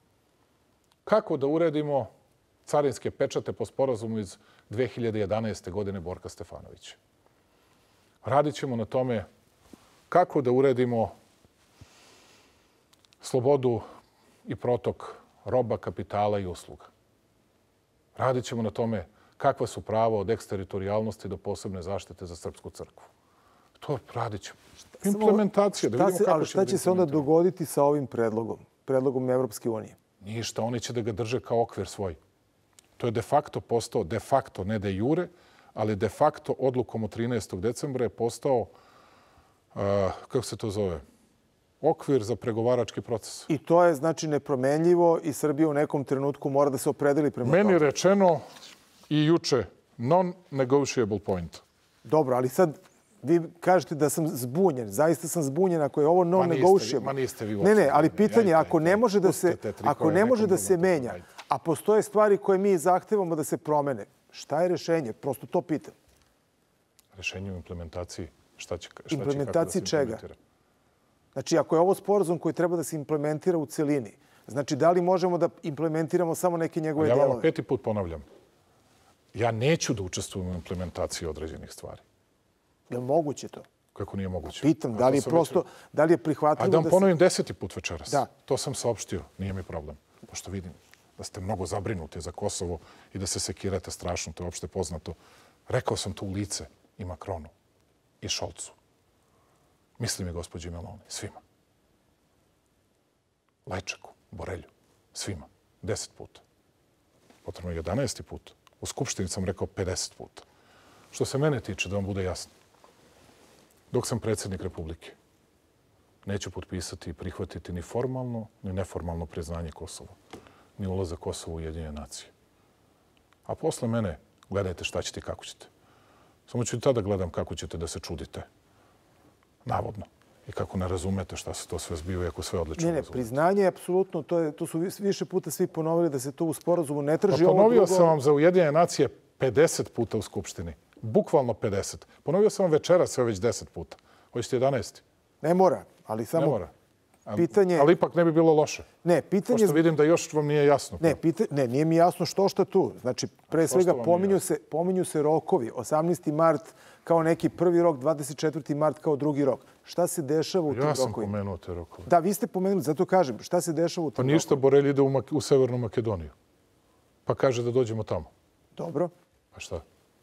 Kako da uredimo carinske pečate po sporazumu iz dve hiljade jedanaeste. godine Borka Stefanovića. Radit ćemo na tome kako da uredimo slobodu i protok roba, kapitala i usluga. Radit ćemo na tome kakva su prava od eksteritorijalnosti do posebne zaštite za Srpsku crkvu. To radit ćemo. Implementacija, da vidimo kako ali šta će se onda dogoditi sa ovim predlogom, predlogom Evropske unije? Ništa, oni će da ga drže kao okvir svoj. To je de facto postao, de facto, ne de jure, ali de facto odlukom od trinaestog decembra je postao, uh, kako se to zove, okvir za pregovarački proces. I to je znači nepromenljivo i Srbija u nekom trenutku mora da se opredeli prema tome. Meni je rečeno i juče non-negotiable point. Dobro, ali sad vi kažete da sam zbunjen. Zaista sam zbunjen ako je ovo non-negotiable. Ma niste vi. Ne, ne, ali pitanje, ako ne može da se, ako ne može da se menja, a postoje stvari koje mi zahtevamo da se promene, šta je rešenje? Prosto to pitam. Rešenje u implementaciji. Šta će, šta implementaciji će, čega? Znači, ako je ovo sporazum koji treba da se implementira u celini, znači, da li možemo da implementiramo samo neke njegove delove? Ja vam peti put ponavljam. Ja neću da učestvujem u implementaciji određenih stvari. Je li moguće to? Kako nije moguće? Pitam, da li je prosto, da li je prihvatljivo da se... A da vam ponovim deseti put večeras. Da. To sam saopštio, nije mi problem. Pošto vidim da ste mnogo zabrinuti za Kosovo i da se sekirate strašno, to je opšte poznato. Rekao sam to u lice i Makronu i Šolcu. Mislim i gospođi Meloni, svima. Lajčeku, Borelju, svima. Deset puta. Potrebno je jedanaesti put. U Skupštini sam rekao pedeset puta. Što se mene tiče, da vam bude jasno, dok sam predsjednik Republike, neću potpisati i prihvatiti ni formalno, ni neformalno priznanje Kosova, ni ulazak Kosova u Ujedinjene nacije. A posle mene gledajte šta ćete i kako ćete. Samo ću i tada gledam kako ćete da se čudite. Navodno. I kako ne razumete šta se to sve zbiva, iako sve odlično razumete. Ne, ne, priznanje je apsolutno, to, je, to su više puta svi ponovili da se to u sporazumu ne traži. Pa ponovio sam vam za Ujedinjene nacije pedeset puta u Skupštini. Bukvalno pedeset. Ponovio sam vam večera sve već deset puta. Hoćete jedanaest? Ne mora, ali samo... Ne mora. A, pitanje... Ali ipak ne bi bilo loše. Ne, pitanje... Pošto vidim da još vam nije jasno. Ne, pita... ne nije mi jasno što šta tu. Znači, pre svega pominju se, pominju se rokovi. osamnaesti mart kao neki prvi rok, dvadeset četvrti mart kao drugi rok. Šta se dešava u tim rokovima? Ja sam pomenuo te rokove. Da, vi ste pomenuli, zato kažem. Šta se dešava u tim rokovima? Pa ništa, Borelj ide u, Mak u Severnu Makedoniju. Pa kaže da dođemo tamo. Dobro. Pa šta?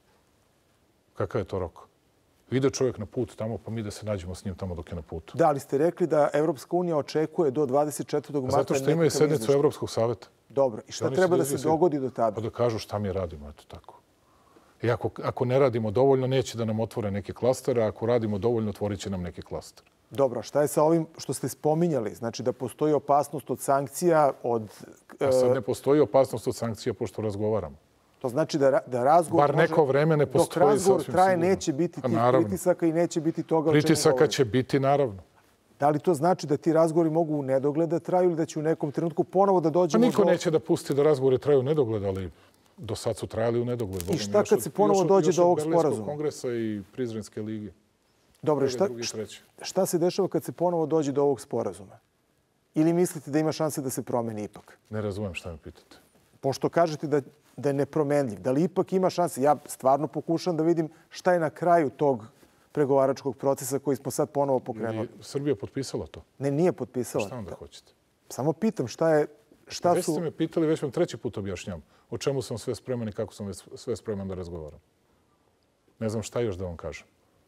Kakav je to rok? Ide čovjek na put tamo, pa mi da se nađemo s njim tamo dok je na putu. Da, ali ste rekli da Evropska unija očekuje do dvadeset četvrtog marta... Zato što imaju sednicu Evropskog saveta. Dobro. I šta treba da se dogodi do tada? Pa da kažu šta mi radimo, eto tako. I ako, ako ne radimo dovoljno, neće da nam otvore neke klastere, a ako radimo dovoljno, otvorit će nam neki klaster. Dobro, šta je sa ovim što ste spominjali? Znači da postoji opasnost od sankcija, od... A sad ne postoji opasnost od sankcija pošto razgovaramo. To znači da, da razgovor Bar neko može, vreme ne postoji. Dok razgovor traje, sigurno. Neće biti tih pritisaka i neće biti toga... Pritisaka će biti, naravno. Da li to znači da ti razgovori mogu u nedogled da traju ili da će u nekom trenutku ponovo da dođemo... Pa niko do... neće da pusti da razgovori traju u nedogled, ali do sad su trajali u nedogled. I šta kad se ponovo dođe do ovog sporazuma? Još od kongresa i Prizrenske lige. Dobro, šta, šta se dešava kad se ponovo dođe do ovog sporazuma? Ili mislite da ima šanse da se promeni ipak? Ne razumem šta me pitate. Pošto kažete da, da je nepromenljiv, da li ipak ima šanse? Ja stvarno pokušam da vidim šta je na kraju tog pregovaračkog procesa koji smo sad ponovo pokrenuli. I Srbija potpisala to? Ne, nije potpisala. Šta onda hoćete? Samo pitam šta je... Šta već su... ste me pitali, već vam treći put objašnjam. O čemu sam sve spreman i kako sam sve spreman da razgovaram. Ne znam šta još da vam kažem.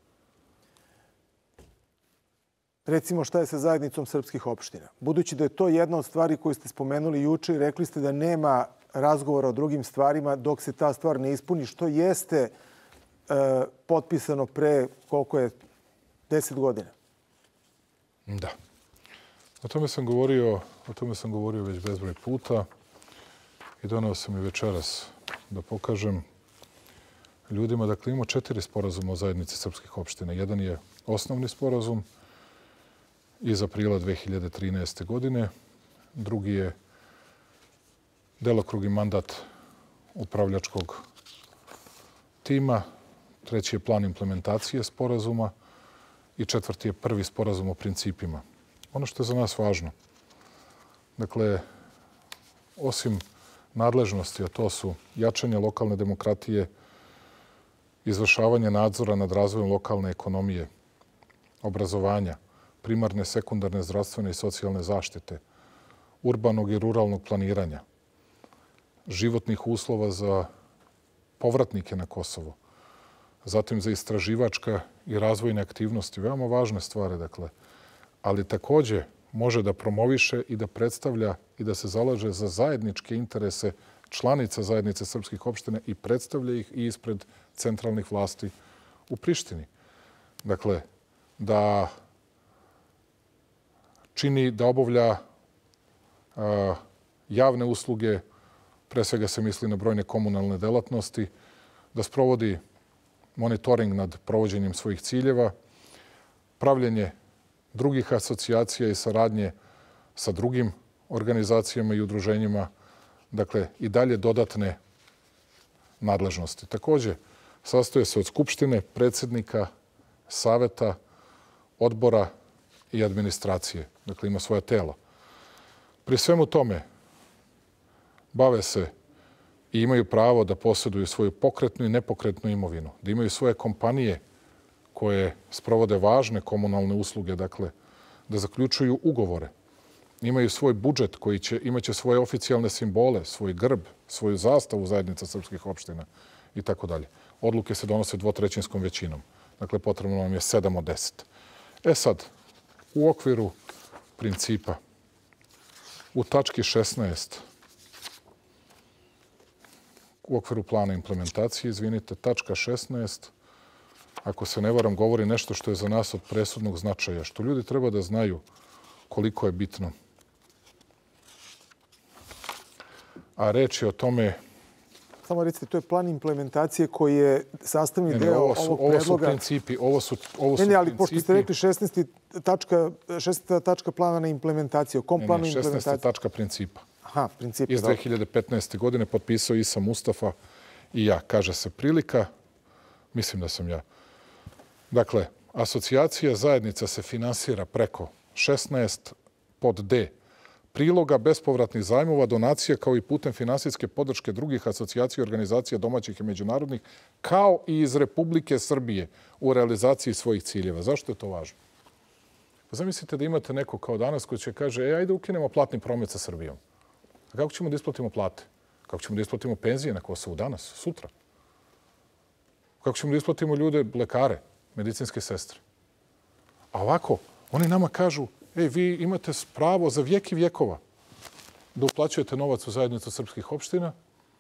Recimo šta je sa zajednicom srpskih opština. Budući da je to jedna od stvari koju ste spomenuli juče i rekli ste da nema razgovora o drugim stvarima dok se ta stvar ne ispuni, što jeste e, potpisano pre koliko je deset godina. Da. O tome sam govorio, o tome sam govorio već bezbroj puta i doneo sam i večeras da pokažem ljudima. Dakle, imamo četiri sporazuma o zajednici srpskih opština. Jedan je osnovni sporazum iz aprila dve hiljade trinaeste. godine. Drugi je delokrug i mandat upravljačkog tima. Treći je plan implementacije sporazuma i četvrti je prvi sporazum o principima. Ono što je za nas važno, dakle, osim nadležnosti, a to su jačanje lokalne demokratije, izvršavanje nadzora nad razvojem lokalne ekonomije, obrazovanja, primarne, sekundarne, zdravstvene i socijalne zaštite, urbanog i ruralnog planiranja, životnih uslova za povratnike na Kosovo, zatim za istraživačka i razvojne aktivnosti, veoma važne stvari, dakle, ali takođe može da promoviše i da predstavlja i da se zalaže za zajedničke interese članica zajednice srpskih opština i predstavlja ih i ispred centralnih vlasti u Prištini. Dakle, da čini, da obavlja a, javne usluge, pre svega se misli na brojne komunalne delatnosti, da sprovodi monitoring nad provođenjem svojih ciljeva, pravljenje drugih asocijacija i saradnje sa drugim organizacijama i udruženjima, dakle, i dalje dodatne nadležnosti. Takođe, sastoje se od Skupštine, predsjednika, saveta, odbora i administracije. Dakle, ima svoje telo. Pri svemu tome, bave se i imaju pravo da posjeduju svoju pokretnu i nepokretnu imovinu, da imaju svoje kompanije koje sprovode važne komunalne usluge, dakle, da zaključuju ugovore, imaju svoj budžet koji će, imaće svoje oficijalne simbole, svoj grb, svoju zastavu zajednica srpskih opština i tako dalje. Odluke se donose dvotrećinskom većinom. Dakle, potrebno nam je sedam od deset. E sad, u okviru principa, u tački šesnaest, u okviru plana implementacije, izvinite, tačka šesnaest, ako se ne varam, govori nešto što je za nas od presudnog značaja, što ljudi treba da znaju koliko je bitno. A reč je o tome... Samo recite, to je plan implementacije koji je sastavni deo ovo su, ovog ovo predloga. Ovo su principi. Ovo su, ovo su ne, ne, ali principi. pošto ste rekli šesnaesta tačka, šesnaesta tačka plana na implementaciju. O kom ne, planu ne, implementacije? šesnaesta tačka principa. Aha, principa. Iz dve hiljade petnaeste. godine potpisao Isa Mustafa i ja. Kaže se prilika, mislim da sam ja. Dakle, asocijacija zajednica se finansira preko šesnaest pod D. Priloga, bespovratnih zajmova, donacija, kao i putem finansijske podrške drugih asocijacija i organizacija domaćih i međunarodnih, kao i iz Republike Srbije u realizaciji svojih ciljeva. Zašto je to važno? Pa zamislite da imate neko kao danas koji će kaže, e, ajde ukinemo platni promet sa Srbijom. A kako ćemo da isplatimo plate? Kako ćemo da isplatimo penzije na Kosovu danas, sutra? Kako ćemo da isplatimo ljude, lekare, medicinske sestre? A ovako, oni nama kažu, ej, vi imate pravo za vijek i vjekova da uplaćujete novac u zajednicu srpskih opština.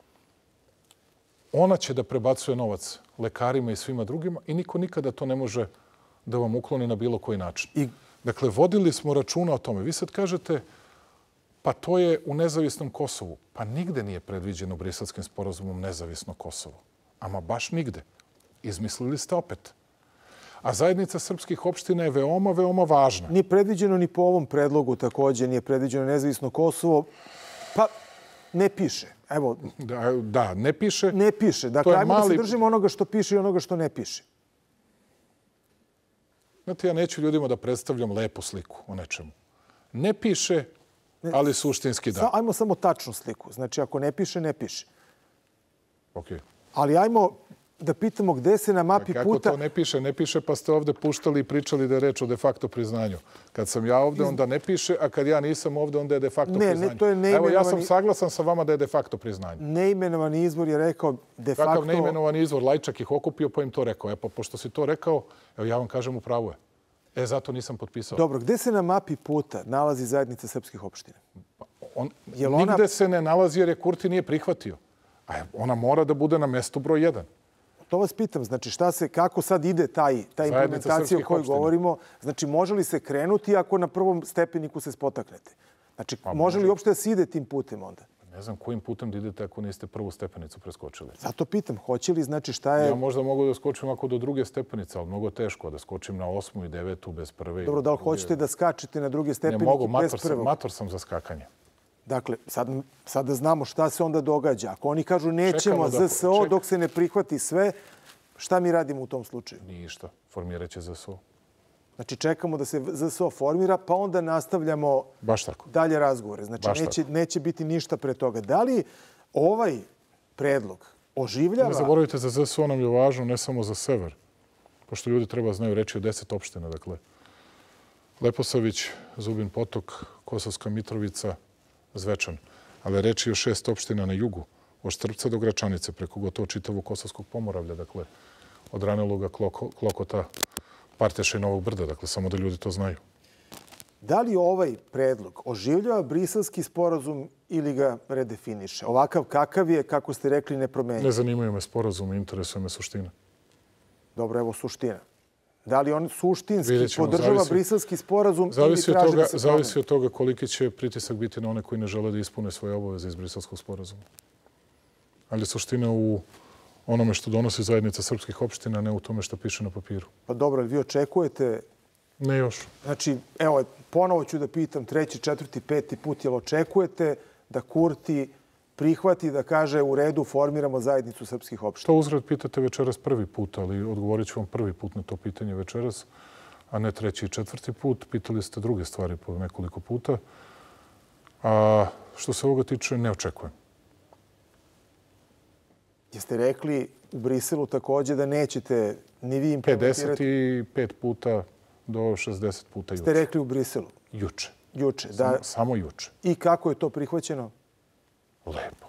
Ona će da prebacuje novac lekarima i svima drugima i niko nikada to ne može da vam ukloni na bilo koji način. I... Dakle, vodili smo računa o tome. Vi sad kažete, pa to je u nezavisnom Kosovu. Pa nigde nije predviđeno Briselskim sporazumom nezavisno Kosovo. Ama baš nigde. Izmislili ste opet. A zajednica srpskih opština je veoma, veoma važna. Nije predviđeno ni po ovom predlogu takođe, nije predviđeno nezavisno Kosovo. Pa ne piše. Evo. Da, da ne piše. Ne piše. Dakle, ajmo mali... da se držimo onoga što piše i onoga što ne piše. Znate, ja neću ljudima da predstavljam lepu sliku o nečemu. Ne piše, ali suštinski da. Sa, ajmo samo tačnu sliku. Znači, ako ne piše, ne piše. Okej. Ali ajmo da pitamo gde se na mapi kako puta... Kako to ne piše? Ne piše, pa ste ovde puštali i pričali da je reč o de facto priznanju. Kad sam ja ovde, onda ne piše, a kad ja nisam ovde, onda je de facto ne, priznanje. Ne, to je neimenovani... Evo, ja sam saglasan sa vama da je de facto priznanje. Neimenovani izvor je rekao de facto... Kakav neimenovani izvor? Lajčak ih okupio, pa im to rekao. E, pa pošto si to rekao, evo, ja vam kažem, upravo je. E, zato nisam potpisao. Dobro, gde se na mapi puta nalazi zajednica srpskih opština? On, ona... Nigde se ne nalazi jer je Kurti nije prihvatio. A ona mora da bude na mestu broj jedan. To vas pitam, znači šta se, kako sad ide taj, ta implementacija o kojoj govorimo? Znači, može li se krenuti ako na prvom stepeniku se spotaknete? Znači, pa, može li uopšte da se ide tim putem onda? Ne znam kojim putem da idete ako niste prvu stepenicu preskočili. Zato pitam, hoće li, znači šta je... Ja možda mogu da skočim ako do druge stepenice, ali mnogo teško da skočim na osmu i devetu bez prve. Dobro, da li hoćete da skačete na druge stepenike ne mogu, mator bez prvog? Sam, mator sam za skakanje. Dakle, sad, sad da znamo šta se onda događa. Ako oni kažu nećemo da, Z S O ček... dok se ne prihvati sve, šta mi radimo u tom slučaju? Ništa. Formirat će Z S O. Znači, čekamo da se Z S O formira, pa onda nastavljamo Baš tako. dalje razgovore. Znači, neće, neće biti ništa pre toga. Da li ovaj predlog oživljava... Ne zaboravite, za Z S O nam je važno ne samo za sever. Pošto ljudi treba znaju reći o deset opština. Dakle, Leposavić, Zubin Potok, Kosovska Mitrovica, Zvečan. Ali reč je o šest opština na jugu, od Štrpca do Gračanice, preko gotovo čitavog Kosovskog pomoravlja, dakle, od Raniluga, Klokota, Parteša i Novog Brda, dakle, samo da ljudi to znaju. Da li ovaj predlog oživljava briselski sporazum ili ga redefiniše? Ovakav kakav je, kako ste rekli, nepromenjiv? Ne zanimaju me sporazum, interesuje me suština. Dobro, evo suština. Da li on suštinski podržava briselski sporazum ili traži da se promeni? Zavisi od toga koliki će pritisak biti na one koji ne žele da ispune svoje obaveze iz briselskog sporazuma. Ali suština u onome što donosi zajednica srpskih opština, ne u tome što piše na papiru. Pa dobro, ali vi očekujete... Ne još. Znači, evo, ponovo ću da pitam treći, četvrti, peti put, jel očekujete da Kurti prihvati da kaže u redu formiramo zajednicu srpskih opština? To uzgled pitate večeras prvi put, ali odgovorit ću vam prvi put na to pitanje večeras, a ne treći i četvrti put. Pitali ste druge stvari po nekoliko puta. A što se ovoga tiče, ne očekujem. Jeste rekli u Briselu takođe da nećete ni vi implementirati... pedeset pet puta do šezdeset puta juče. Ste rekli u Briselu? Juče. Juče, da. Samo, samo juče. I kako je to prihvaćeno? Lepo.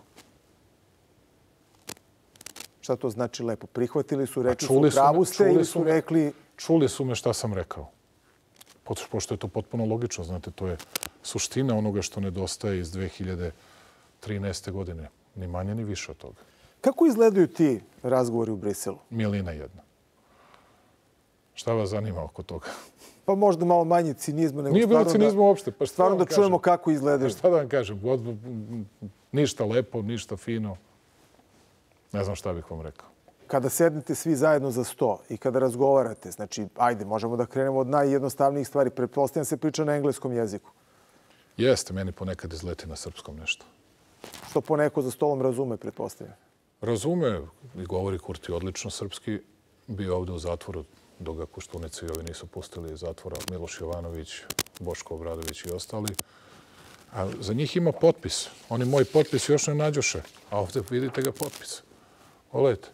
Šta to znači lepo? Prihvatili su, rekli su pravu ste ili su rekli... Čuli su me šta sam rekao. Pošto je to potpuno logično, znate, to je suština onoga što nedostaje iz dve hiljade trinaeste. godine. Ni manje, ni više od toga. Kako izgledaju ti razgovori u Briselu? Milina jedna. Šta vas zanima oko toga? Pa možda malo manje cinizma. Nego Nije bilo cinizma uopšte. Pa stvarno da čujemo kako izgledaju. Pa šta da vam kažem? Ništa lepo, ništa fino. Ne znam šta bih vam rekao. Kada sednete svi zajedno za sto i kada razgovarate, znači, ajde, možemo da krenemo od najjednostavnijih stvari. Pretpostavljam se priča na engleskom jeziku. Jeste, meni ponekad izleti na srpskom nešto. Što poneko za stolom razume, pretpostavljam? Razume i govori Kurti odlično srpski. Bio ovde u zatvoru dok ga Koštunici i ovi nisu pustili iz zatvora. Miloš Jovanović, Boško Obradović i ostali. A za njih ima potpis. Oni moji potpis još ne nađoše. A ovde vidite ga potpis. Olejte.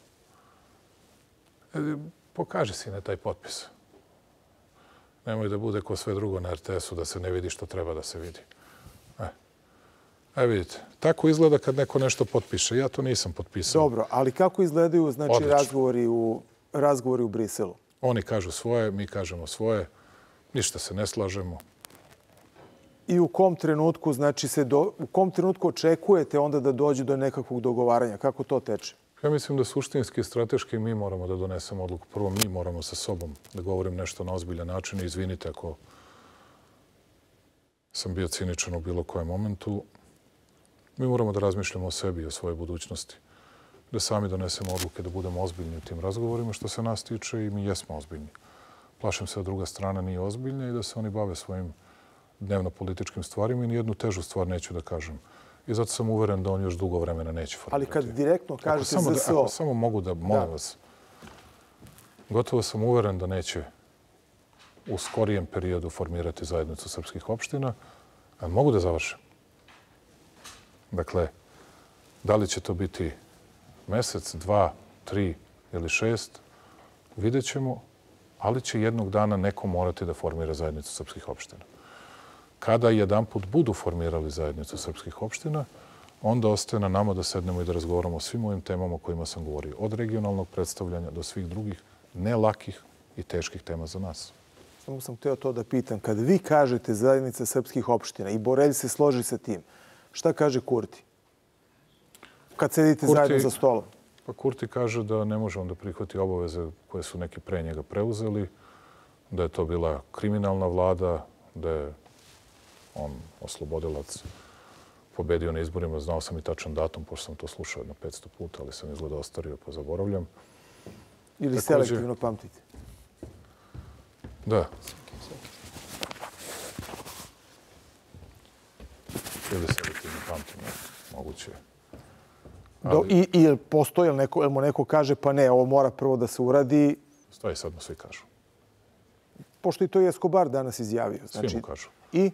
Pokaži si na taj potpis. Nemoj da bude ko sve drugo na er te esu, da se ne vidi što treba da se vidi. E, e vidite, tako izgleda kad neko nešto potpiše. Ja to nisam potpisao. Dobro, ali kako izgledaju znači, razgovori u, razgovori u Briselu? Oni kažu svoje, mi kažemo svoje. Ništa se ne slažemo. I u kom trenutku, znači, se do, u kom trenutku očekujete onda da dođe do nekakvog dogovaranja? Kako to teče? Ja mislim da suštinski i strateški mi moramo da donesemo odluku. Prvo mi moramo sa sobom da govorim nešto na ozbiljan način. I izvinite ako sam bio ciničan u bilo kojem momentu. Mi moramo da razmišljamo o sebi i o svojoj budućnosti. Da sami donesemo odluke, da budemo ozbiljni u tim razgovorima što se nas tiče i mi jesmo ozbiljni. Plašim se da druga strana nije ozbiljna i da se oni bave svojim dnevno-političkim stvarima i nijednu težu stvar neću da kažem. I zato sam uveren da on još dugo vremena neće formirati. Ali kad direktno kažete ako zet es o... Ako samo mogu da, molim da. vas, gotovo sam uveren da neće u skorijem periodu formirati zajednicu srpskih opština, a mogu da završim. Dakle, da li će to biti mesec, dva, tri ili šest, vidjet ćemo, ali će jednog dana neko morati da formira zajednicu srpskih opština. Kada jedanput budu formirali zajednicu srpskih opština, onda ostaje na nama da sednemo i da razgovaramo o svim ovim temama o kojima sam govorio. Od regionalnog predstavljanja do svih drugih ne lakih i teških tema za nas. Samo sam hteo to da pitam. Kad vi kažete zajednica srpskih opština i Borelj se složi sa tim, šta kaže Kurti? Kad sedite Kurti, zajedno za stolom? Pa Kurti kaže da ne može on da prihvati obaveze koje su neki pre njega preuzeli, da je to bila kriminalna vlada, da je on oslobodilac pobedio na izborima. Znao sam i tačan datum, pošto sam to slušao jedno petsto puta, ali sam izgleda ostario pa zaboravljam. Ili takođe, selektivno pamtite. Da. Ili selektivno pamtim, moguće. Ali... Do, I, I postoji, neko, ili mu neko kaže pa ne, ovo mora prvo da se uradi? Stoji, sad mu svi kažu. Pošto i to je Escobar danas izjavio. Znači, svi mu kažu. I?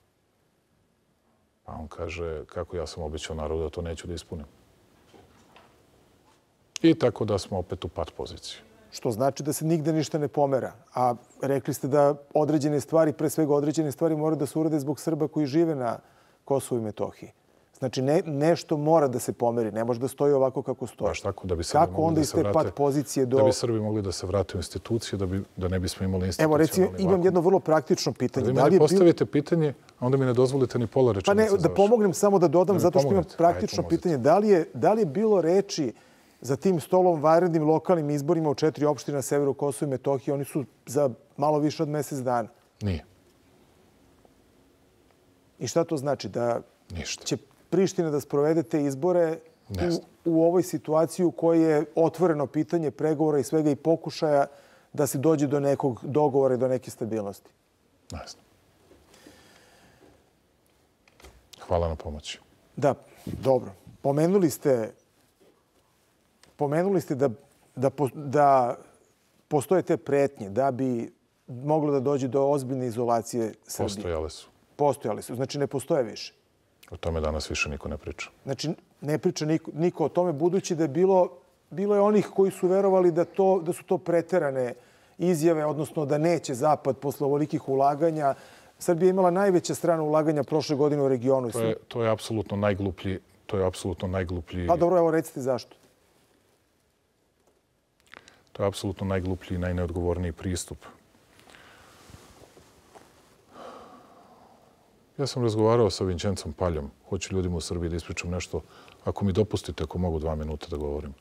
A on kaže kako ja sam obećao narodu da to neću da ispunim. I tako da smo opet u pat poziciji. što znači da se nigde ništa ne pomera. A rekli ste da određene stvari, pre svega određene stvari, moraju da se urade zbog Srba koji žive na Kosovu i Metohiji. Znači, ne, nešto mora da se pomeri. Ne može da stoji ovako kako stoji. Baš tako, da bi Srbi kako mogli onda da iz se te vrate, pat pozicije do... Da bi Srbi mogli da se vrate u institucije, da, bi, da ne bismo imali Evo, institucionalni recimo, imam vakuum. jedno vrlo praktično pitanje. Da vi Da li meni je postavite pitanje, a onda mi ne dozvolite ni pola Pa rečenice ne, da završiti. pomognem samo da dodam, Da mi zato što imam pomognete. praktično Ajde, pomozite. pitanje. Da li, je, da li je bilo reči za tim stolom vanrednim lokalnim izborima u četiri opštine na severu Kosova i Metohije? Oni su za malo više od mesec dana. Nije. I šta to znači? Da Ništa. će Priština da sprovede te izbore Ne u, znam. u ovoj situaciji u kojoj je otvoreno pitanje pregovora i svega i pokušaja da se dođe do nekog dogovora i do neke stabilnosti? Ne znam. Hvala na pomoći. Da, dobro. Pomenuli ste, pomenuli ste da, da, po- da postoje te pretnje, da bi moglo da dođe do ozbiljne izolacije Srbije. Postojale su. Postojali su. Znači, ne postoje više. O tome danas više niko ne priča. Znači, ne priča niko, niko o tome, budući da je bilo, bilo je onih koji su verovali da, to, da su to preterane izjave, odnosno da neće Zapad posle ovolikih ulaganja. Srbija je imala najveća strana ulaganja prošle godine u regionu. To je, to je apsolutno najgluplji, to je apsolutno najgluplji, Pa dobro, evo recite zašto. to je apsolutno najgluplji i najneodgovorniji pristup. Ja sam razgovarao sa Vinčencom Paljom. Hoću ljudima u Srbiji da ispričam nešto. Ako mi dopustite, ako mogu dva minuta da govorim.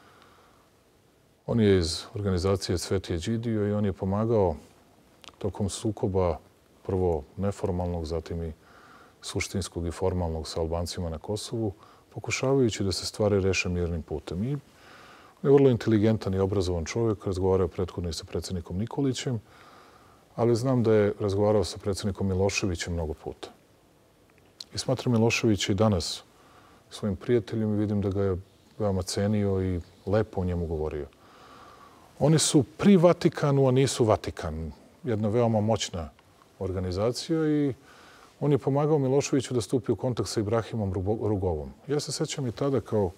On je iz organizacije Sveti Eđidio i on je pomagao tokom sukoba, prvo neformalnog, zatim i suštinskog i formalnog sa Albancima na Kosovu, pokušavajući da se stvari reše mirnim putem. I on je vrlo inteligentan i obrazovan čovjek, razgovarao je prethodno i sa predsjednikom Nikolićem, ali znam da je razgovarao sa predsjednikom Miloševićem mnogo puta. I smatram Miloševića i danas svojim prijateljem i vidim da ga je veoma cenio i lepo o njemu govorio. Oni su pri Vatikanu, a nisu Vatikan. Jedna veoma moćna organizacija i on je pomagao Miloševiću da stupi u kontakt sa Ibrahimom Rugovom. Ja se sećam i tada kao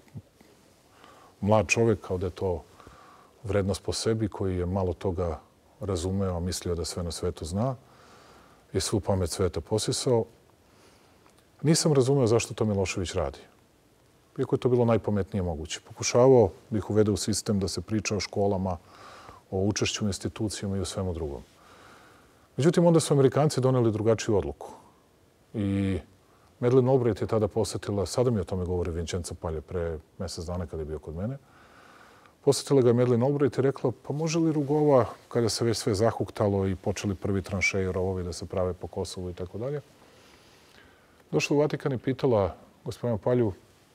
mlad čovjek, kao da je to vrednost po sebi, koji je malo toga razumeo, a mislio da sve na svetu zna i svu pamet sveta posisao. Nisam razumeo zašto to Milošević radi. Iako je to bilo najpametnije moguće. Pokušavao bih uvede u sistem da se priča o školama, o učešću u institucijama i o svemu drugom. Međutim, onda su Amerikanci doneli drugačiju odluku. I Madeleine Albright je tada posetila, sada mi o tome govori Vinčenca Palja pre mjesec dana kada je bio kod mene, posetila ga je Madeleine Albright i rekla, pa može li Rugova, kada se već sve zahuktalo i počeli prvi tranšeji rovovi da se prave po Kosovu i tako dalje, došla u Vatikan i pitala gospodina Palju,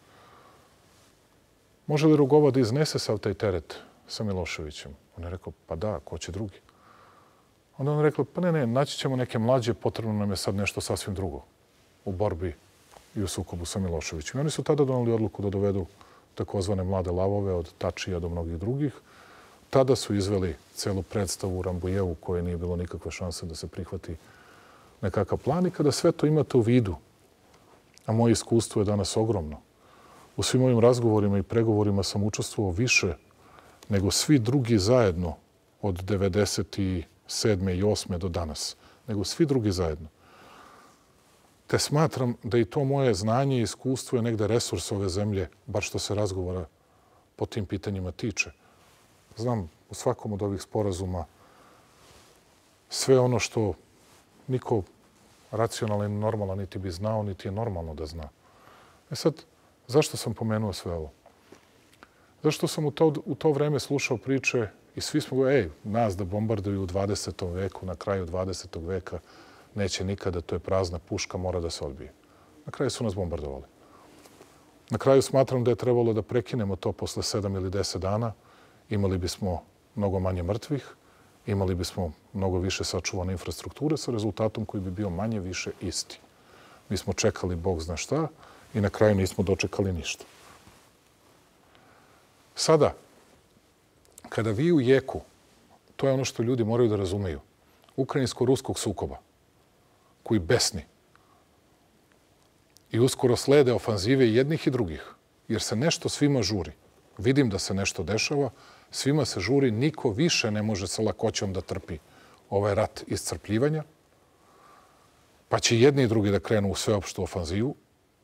može li Rugova da iznese sav taj teret sa Miloševićem? On je rekao, pa da, ko će drugi? Onda on je rekla, pa ne, ne, naći ćemo neke mlađe, potrebno nam je sad nešto sasvim drugo u borbi i u sukobu sa Miloševićem. I oni su tada donali odluku da dovedu takozvane mlade lavove od Tačija do mnogih drugih. Tada su izveli celu predstavu u Rambujevu koje nije bilo nikakve šanse da se prihvati nekakav plan. I kada sve to imate u vidu, a moje iskustvo je danas ogromno, u svim ovim razgovorima i pregovorima sam učestvovao više nego svi drugi zajedno od devedeset sedme i osme do danas, nego svi drugi zajedno. Te smatram da i to moje znanje i iskustvo je negde resurs ove zemlje, bar što se razgovora po tim pitanjima tiče. Znam u svakom od ovih sporazuma sve ono što niko racionalan i normalan niti bi znao, niti je normalno da zna. E sad, zašto sam pomenuo sve ovo? Zašto sam u to, u to vreme slušao priče i svi smo govorili, ej, nas da bombarduju u dvadesetom veku, na kraju dvadesetog veka, neće nikada, to je prazna puška, mora da se odbije. Na kraju su nas bombardovali. Na kraju smatram da je trebalo da prekinemo to posle sedam ili deset dana. Imali bismo mnogo manje mrtvih, imali bismo mnogo više sačuvane infrastrukture sa rezultatom koji bi bio manje više isti. Mi smo čekali Bog zna šta i na kraju nismo dočekali ništa. Sada, kada vi u jeku, to je ono što ljudi moraju da razumeju, ukrajinsko-ruskog sukoba, koji besni i uskoro slede ofanzive jednih i drugih, jer se nešto svima žuri. Vidim da se nešto dešava, Svima se žuri, niko više ne može sa lakoćom da trpi ovaj rat iscrpljivanja, pa će jedni i drugi da krenu u sveopštu ofanzivu.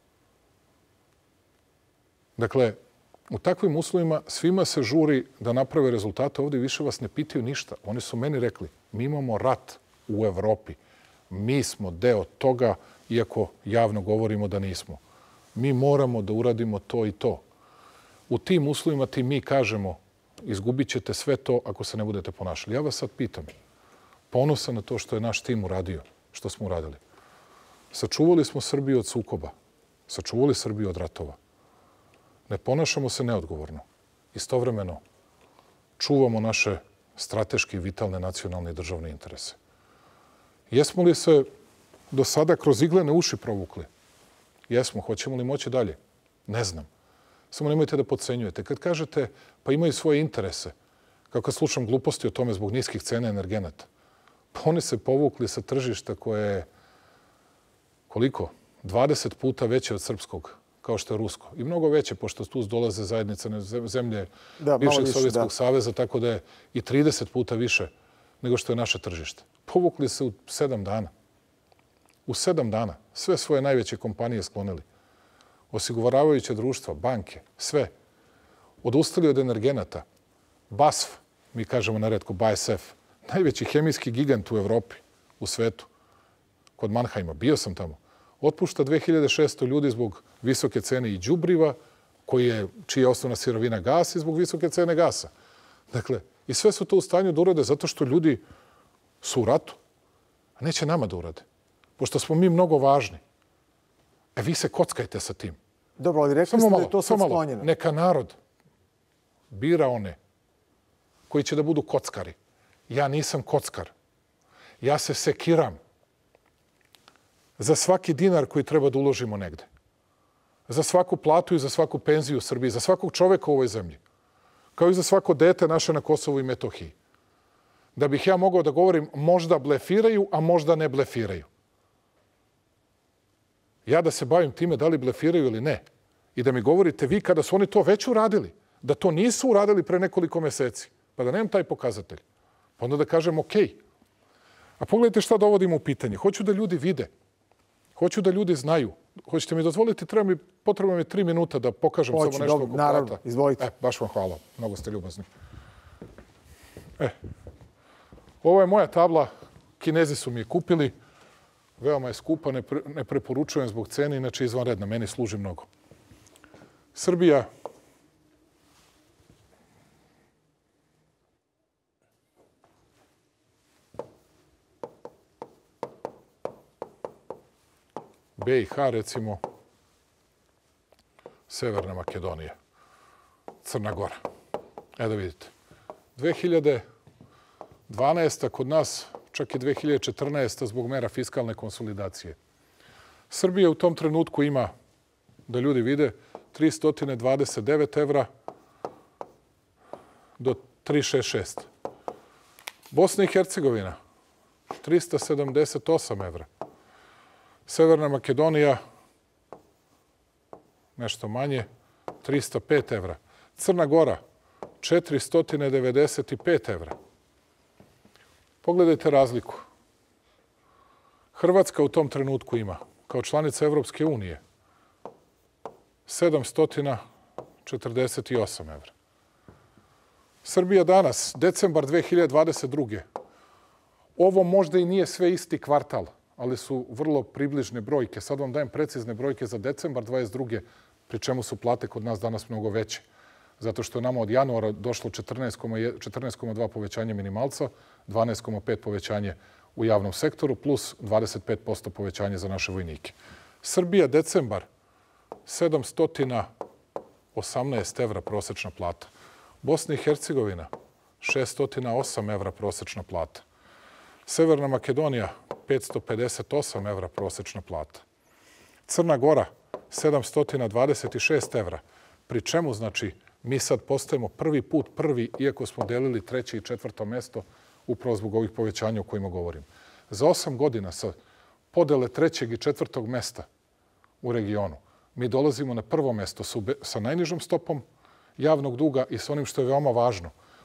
Dakle, u takvim uslovima svima se žuri da naprave rezultate. Ovdje više vas ne pitaju ništa. Oni su meni rekli, mi imamo rat u Evropi. Mi smo deo toga, iako javno govorimo da nismo. Mi moramo da uradimo to i to. U tim uslovima ti mi kažemo, izgubit ćete sve to ako se ne budete ponašali. Ja vas sad pitam, ponosan na to što je naš tim uradio, što smo uradili. Sačuvali smo Srbiju od sukoba. Sačuvali Srbiju od ratova. Ne ponašamo se neodgovorno. Istovremeno čuvamo naše strateški, vitalne, nacionalne i državne interese. Jesmo li se do sada kroz iglene uši provukli? Jesmo. Hoćemo li moći dalje? Ne znam. Samo nemojte da podcenjujete. Kad kažete, pa imaju svoje interese, kako slušam gluposti o tome zbog niskih cena energenata, pa oni se povukli sa tržišta koje je koliko? dvadeset puta veće od srpskog, kao što je rusko. I mnogo veće, pošto tu dolaze zajednice zemlje da, bivšeg više, Sovjetskog da. saveza, tako da je i trideset puta više nego što je naše tržište. Povukli se u sedam dana. U sedam dana. Sve svoje najveće kompanije sklonili. Osiguravajuće društva, banke, sve. Odustali od energenata. B A S F, mi kažemo na retko B A S F, najveći hemijski gigant u Evropi, u svetu, kod Mannheima, bio sam tamo, otpušta dve hiljade šesto ljudi zbog visoke cene i đubriva, koji je, čija je osnovna sirovina gas i zbog visoke cene gasa. Dakle, i sve su to u stanju da urade zato što ljudi su u ratu, a neće nama da urade. Pošto smo mi mnogo važni. E, vi se kockajte sa tim. Dobro, ali rekli ste da je to sad sklonjeno. Neka narod bira one koji će da budu kockari. Ja nisam kockar. Ja se sekiram za svaki dinar koji treba da uložimo negde. Za svaku platu i za svaku penziju u Srbiji. Za svakog čoveka u ovoj zemlji. Kao i za svako dete naše na Kosovu i Metohiji. Da bih ja mogao da govorim možda blefiraju, a možda ne blefiraju. Ja da se bavim time da li blefiraju ili ne. I da mi govorite vi kada su oni to već uradili. Da to nisu uradili pre nekoliko meseci. Pa da nemam taj pokazatelj. Pa onda da kažem ok. A pogledajte šta dovodimo u pitanje. Hoću da ljudi vide. Hoću da ljudi znaju. Hoćete mi dozvoliti, treba mi, potrebno mi tri minuta da pokažem Hoću, samo nešto dobro, oko naravno, plata. izvolite. E, baš vam hvala. Mnogo ste ljubazni. E, ovo je moja tabla. Kinezi su mi je kupili. Veoma je skupa, ne, pre, ne preporučujem zbog cene, inače izvanredna, meni služi mnogo. Srbija B i H, recimo, Severna Makedonija, Crna Gora. E da vidite. dve hiljade dvanaesta kod nas, čak i dve hiljade četrnaesta zbog mera fiskalne konsolidacije. Srbija u tom trenutku ima, da ljudi vide, tristo dvadeset devet evra do tristo šezdeset šest. Bosna i Hercegovina, tristo sedamdeset osam evra. Severna Makedonija, nešto manje, tristo pet evra. Crna Gora, četiristo devedeset pet evra. Pogledajte razliku. Hrvatska u tom trenutku ima, kao članica Evropske unije, sedamsto četrdeset osam evra. Srbija danas, decembar dve hiljade dvadeset druge. Ovo možda i nije sve isti kvartal, ali su vrlo približne brojke. Sad vam dajem precizne brojke za decembar dvadeset druge, pri čemu su plate kod nas danas mnogo veće. Zato što je nama od januara došlo četrnaest zarez dva povećanje minimalca, dvanaest zarez pet povećanje u javnom sektoru, plus dvadeset pet posto povećanje za naše vojnike. Srbija, decembar, sedamsto osamnaest evra prosečna plata. Bosna i Hercegovina, šesto osam evra prosečna plata. Severna Makedonija, petsto pedeset osam evra prosečna plata. Crna Gora, sedamsto dvadeset šest evra. Pri čemu, znači, mi sad postajemo prvi put prvi, iako smo delili treće i četvrto mesto, upravo zbog ovih povećanja o kojima govorim. Za osam godina sa podele trećeg i četvrtog mesta u regionu, mi dolazimo na prvo mesto sa najnižom stopom javnog duga i sa onim što je veoma važno.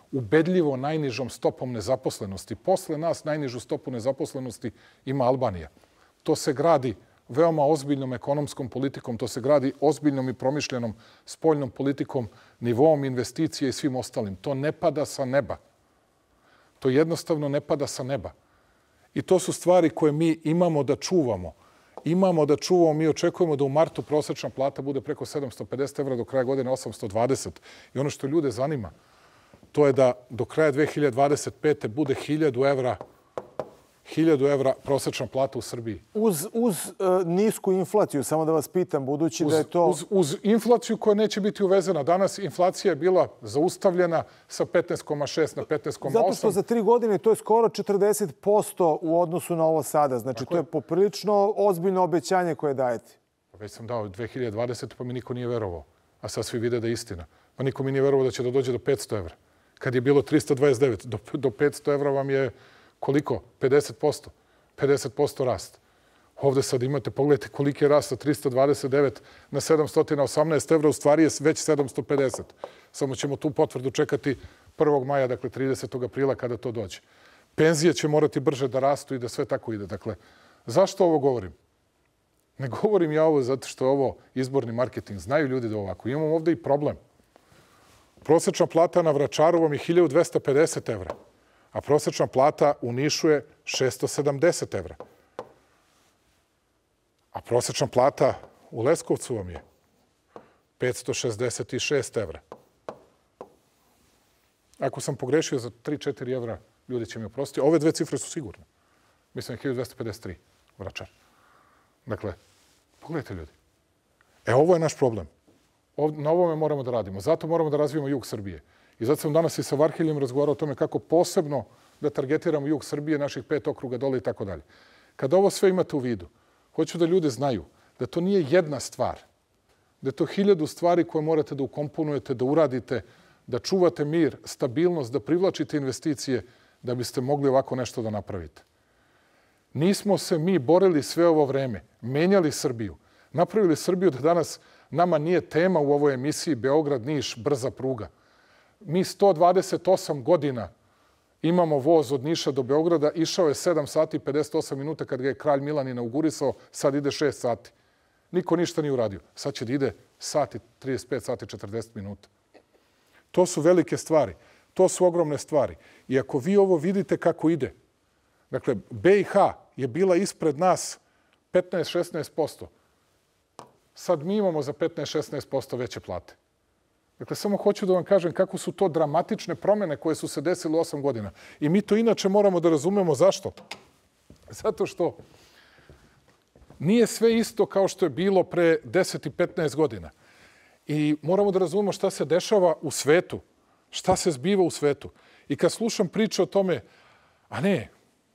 ubedljivo najnižom stopom nezaposlenosti. Posle nas najnižu stopu nezaposlenosti ima Albanija. To se gradi veoma ozbiljnom ekonomskom politikom, to se gradi ozbiljnom i promišljenom spoljnom politikom, nivoom investicije i svim ostalim. To ne pada sa neba. To jednostavno ne pada sa neba. I to su stvari koje mi imamo da čuvamo. Imamo da čuvamo, mi očekujemo da u martu prosečna plata bude preko sedamsto pedeset evra, do kraja godine osamsto dvadeset. I ono što ljude zanima, to je da do kraja dve hiljade dvadeset pete bude hiljadu evra hiljadu evra prosečna plata u Srbiji. Uz, uz uh, nisku inflaciju, samo da vas pitam, budući uz, da je to... Uz, uz inflaciju koja neće biti uvezena. Danas inflacija je bila zaustavljena sa petnaest zarez šest na petnaest zarez osam. Zato što za tri godine to je skoro četrdeset posto u odnosu na ovo sada. Znači, tako to je poprilično ozbiljno obećanje koje dajete. Već sam dao dve hiljade dvadesete pa mi niko nije verovao. A sad svi vide da je istina. Pa niko mi nije verovao da će da dođe do petsto evra. Kad je bilo trista dvadeset devet, do, do petsto evra vam je koliko? pedeset posto. pedeset posto rast. Ovde sad imate, pogledajte koliki je rast sa trista dvadeset devet na sedamsto osamnaest evra, u stvari je već sedamsto pedeset. Samo ćemo tu potvrdu čekati prvog maja, dakle tridesetog aprila kada to dođe. Penzije će morati brže da rastu i da sve tako ide. Dakle, zašto ovo govorim? Ne govorim ja ovo zato što je ovo izborni marketing. Znaju ljudi da ovako. Imamo ovde i problem. Prosečna plata na Vračaru vam je hiljadu dvesta pedeset evra. A prosečna plata u Nišu je šesto sedamdeset evra. A prosečna plata u Leskovcu vam je petsto šezdeset šest evra. Ako sam pogrešio za tri do četiri evra, ljudi će mi oprostiti. Ove dve cifre su sigurne. Mislim, hiljadu dvesta pedeset tri Vračar. Dakle, pogledajte ljudi. E, ovo je naš problem. Na ovome moramo da radimo. Zato moramo da razvijemo jug Srbije. I zato sam danas i sa Varhiljem razgovarao o tome kako posebno da targetiramo jug Srbije, naših pet okruga dole i tako dalje. Kada ovo sve imate u vidu, hoću da ljudi znaju da to nije jedna stvar, da je to hiljadu stvari koje morate da ukomponujete, da uradite, da čuvate mir, stabilnost, da privlačite investicije, da biste mogli ovako nešto da napravite. Nismo se mi borili sve ovo vreme, menjali Srbiju, napravili Srbiju da danas nama nije tema u ovoj emisiji Beograd-Niš, brza pruga. Mi sto dvadeset osam godina imamo voz od Niša do Beograda, išao je sedam sati i pedeset osam minuta kad ga je kralj Milan inaugurisao, sad ide šest sati. Niko ništa nije uradio. Sad će da ide sati, trideset pet sati, četrdeset minuta. To su velike stvari. To su ogromne stvari. I ako vi ovo vidite kako ide, dakle, B i H je bila ispred nas petnaest do šesnaest posto. Sad mi imamo za petnaest do šesnaest posto veće plate. Dakle, samo hoću da vam kažem kako su to dramatične promene koje su se desile osam godina. I mi to inače moramo da razumemo. Zašto? Zato što nije sve isto kao što je bilo pre deset i petnaest godina. I moramo da razumemo šta se dešava u svetu. Šta se zbiva u svetu. I kad slušam priče o tome, a ne,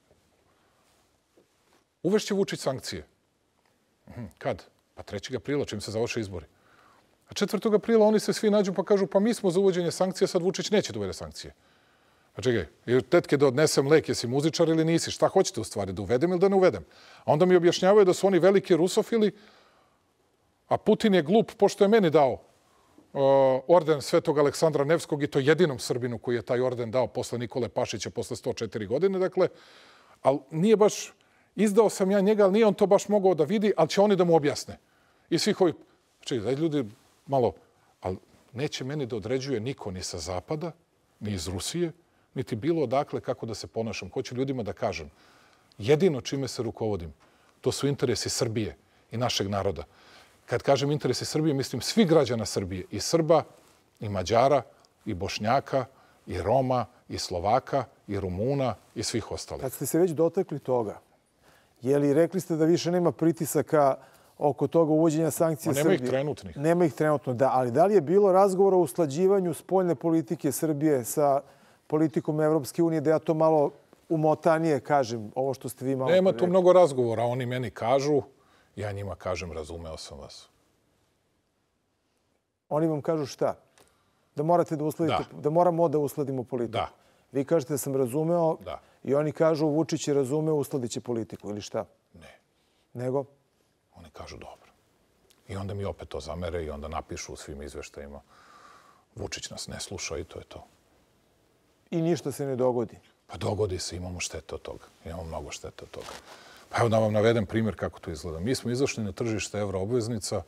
uvešće Vučić sankcije. Kad? Pa trećeg aprila, čim se završe izbori. A četvrtog aprila oni se svi nađu pa kažu pa mi smo za uvođenje sankcija, sad Vučić neće da uvede sankcije. Pa čekaj, jer tetke da odnesem lek, jesi muzičar ili nisi? Šta hoćete u stvari, da uvedem ili da ne uvedem? A onda mi objašnjavaju da su oni veliki rusofili, a Putin je glup pošto je meni dao uh, orden Svetog Aleksandra Nevskog i to jedinom Srbinu koji je taj orden dao posle Nikole Pašića posle sto četiri godine, dakle, ali nije baš, izdao sam ja njega, ali nije on to baš mogao da vidi, ali će oni da mu objasne. I svih ovih, čekaj, daj ljudi malo, ali neće meni da određuje niko ni sa zapada, ni iz Rusije, niti bilo odakle kako da se ponašam. Hoću ljudima da kažem, jedino čime se rukovodim, to su interesi Srbije i našeg naroda. Kad kažem interesi Srbije, mislim svi građana Srbije, i Srba, i Mađara, i Bošnjaka, i Roma, i Slovaka, i Rumuna, i svih ostalih. Kad ste se već dotakli toga, je li rekli ste da više nema pritisaka oko toga uvođenja sankcija Srbije? Nema ih trenutnih. Nema ih trenutno, da. Ali da li je bilo razgovora o usklađivanju spoljne politike Srbije sa politikom Evropske unije, da ja to malo umotanije kažem, ovo što ste vi malo... Nema tu mnogo razgovora. Oni meni kažu, ja njima kažem, razumeo sam vas. Oni vam kažu šta? Da morate da uskladite, da, da moramo da uskladimo politiku. Da. Vi kažete da sam razumeo da. I oni kažu Vučić je razumeo, uskladit će politiku ili šta? Ne. Nego? Oni kažu dobro. I onda mi opet to zamere i onda napišu u svim izveštajima Vučić nas ne sluša i to je to. I ništa se ne dogodi. Pa dogodi se, imamo štete od toga. Imamo mnogo štete od toga. Pa evo da vam navedem primjer kako to izgleda. Mi smo izašli na tržište euroobveznica.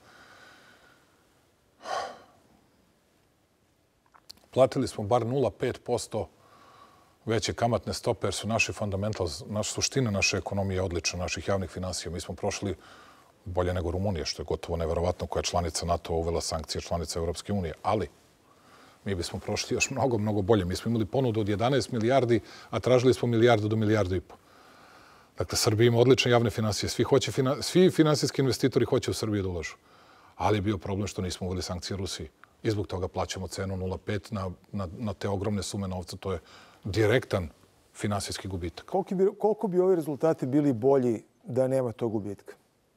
Platili smo bar nula zarez pet posto veće kamatne stope, jer su naši fundamentals, naša suština naše ekonomije odlična, naših javnih finansija. Mi smo prošli bolje nego Rumunija, što je gotovo neverovatno, koja je članica NATO, uvela sankcije, članica Evropske unije. Ali mi bismo prošli još mnogo, mnogo bolje. Mi smo imali ponudu od jedanaest milijardi, a tražili smo milijardu do milijardu i po. Dakle, Srbija ima odlične javne finansije. Svi, hoće, svi finansijski investitori hoće u Srbiju da ulažu. Ali je bio problem što nismo uveli sankcije Rusiji. I zbog toga plaćamo cenu nula zarez pet na, na, na te ogromne sume novca. To je direktan finansijski gubitak. Koliko bi, koliko bi ovi rezultati bili bolji da nema tog gubitka?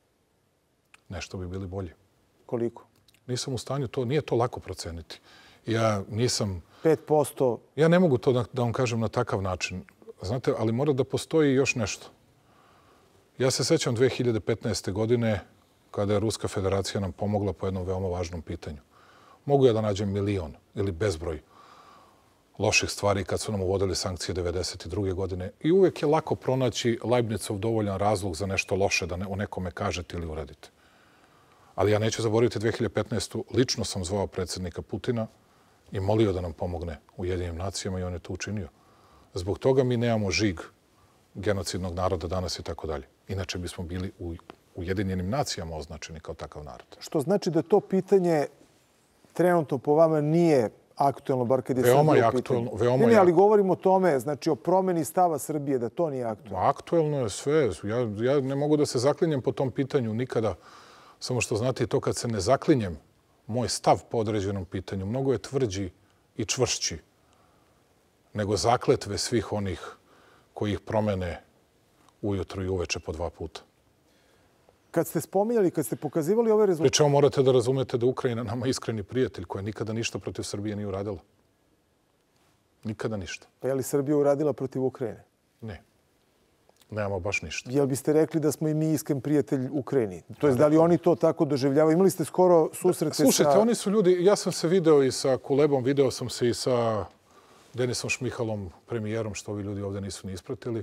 Nešto bi bili bolji. Koliko? Nisam u stanju, to nije to lako proceniti. Ja nisam... pet posto? Ja ne mogu to da, da vam kažem na takav način. Znate, ali mora da postoji još nešto. Ja se sećam dve hiljade petnaeste. godine kada je Ruska federacija nam pomogla po jednom veoma važnom pitanju. Mogu ja da nađem milion ili bezbroj loših stvari kad su nam uvodili sankcije devedeset druge. godine i uvek je lako pronaći Leibnicov dovoljan razlog za nešto loše da ne, o nekome kažete ili uradite. Ali ja neću zaboraviti dve hiljade petnaeste. Lično sam zvao predsjednika Putina i molio da nam pomogne Ujedinjenim nacijama i on je to učinio. Zbog toga mi nemamo žig genocidnog naroda danas i tako dalje. Inače bismo bili u Ujedinjenim nacijama označeni kao takav narod. Što znači da to pitanje trenutno po vama nije aktuelno, bar kad je veoma Srbija je u pitanju. aktuelno, veoma ne, ne, je ali govorimo o tome, znači o promeni stava Srbije, da to nije aktuelno. Aktuelno je sve. Ja, ja ne mogu da se zaklinjem po tom pitanju nikada. Samo što znate i to kad se ne zaklinjem, moj stav po određenom pitanju mnogo je tvrđi i čvršći nego zakletve svih onih koji ih promene ujutro i uveče po dva puta. Kad ste spominjali, kad ste pokazivali ove rezultate... Pričemu morate da razumete da Ukrajina nama iskreni prijatelj koja nikada ništa protiv Srbije nije uradila. Nikada ništa. Pa je li Srbija uradila protiv Ukrajine? Ne. Nemamo baš ništa. Jel biste rekli da smo i mi iskren prijatelj Ukrajini? To je da li oni to tako doživljavaju? Imali ste skoro susrete sa... Slušajte, oni su ljudi... Ja sam se video i sa Kulebom, video sam se i sa Denisom Šmihalom, premijerom, što ovi ljudi ovdje nisu ni ispratili.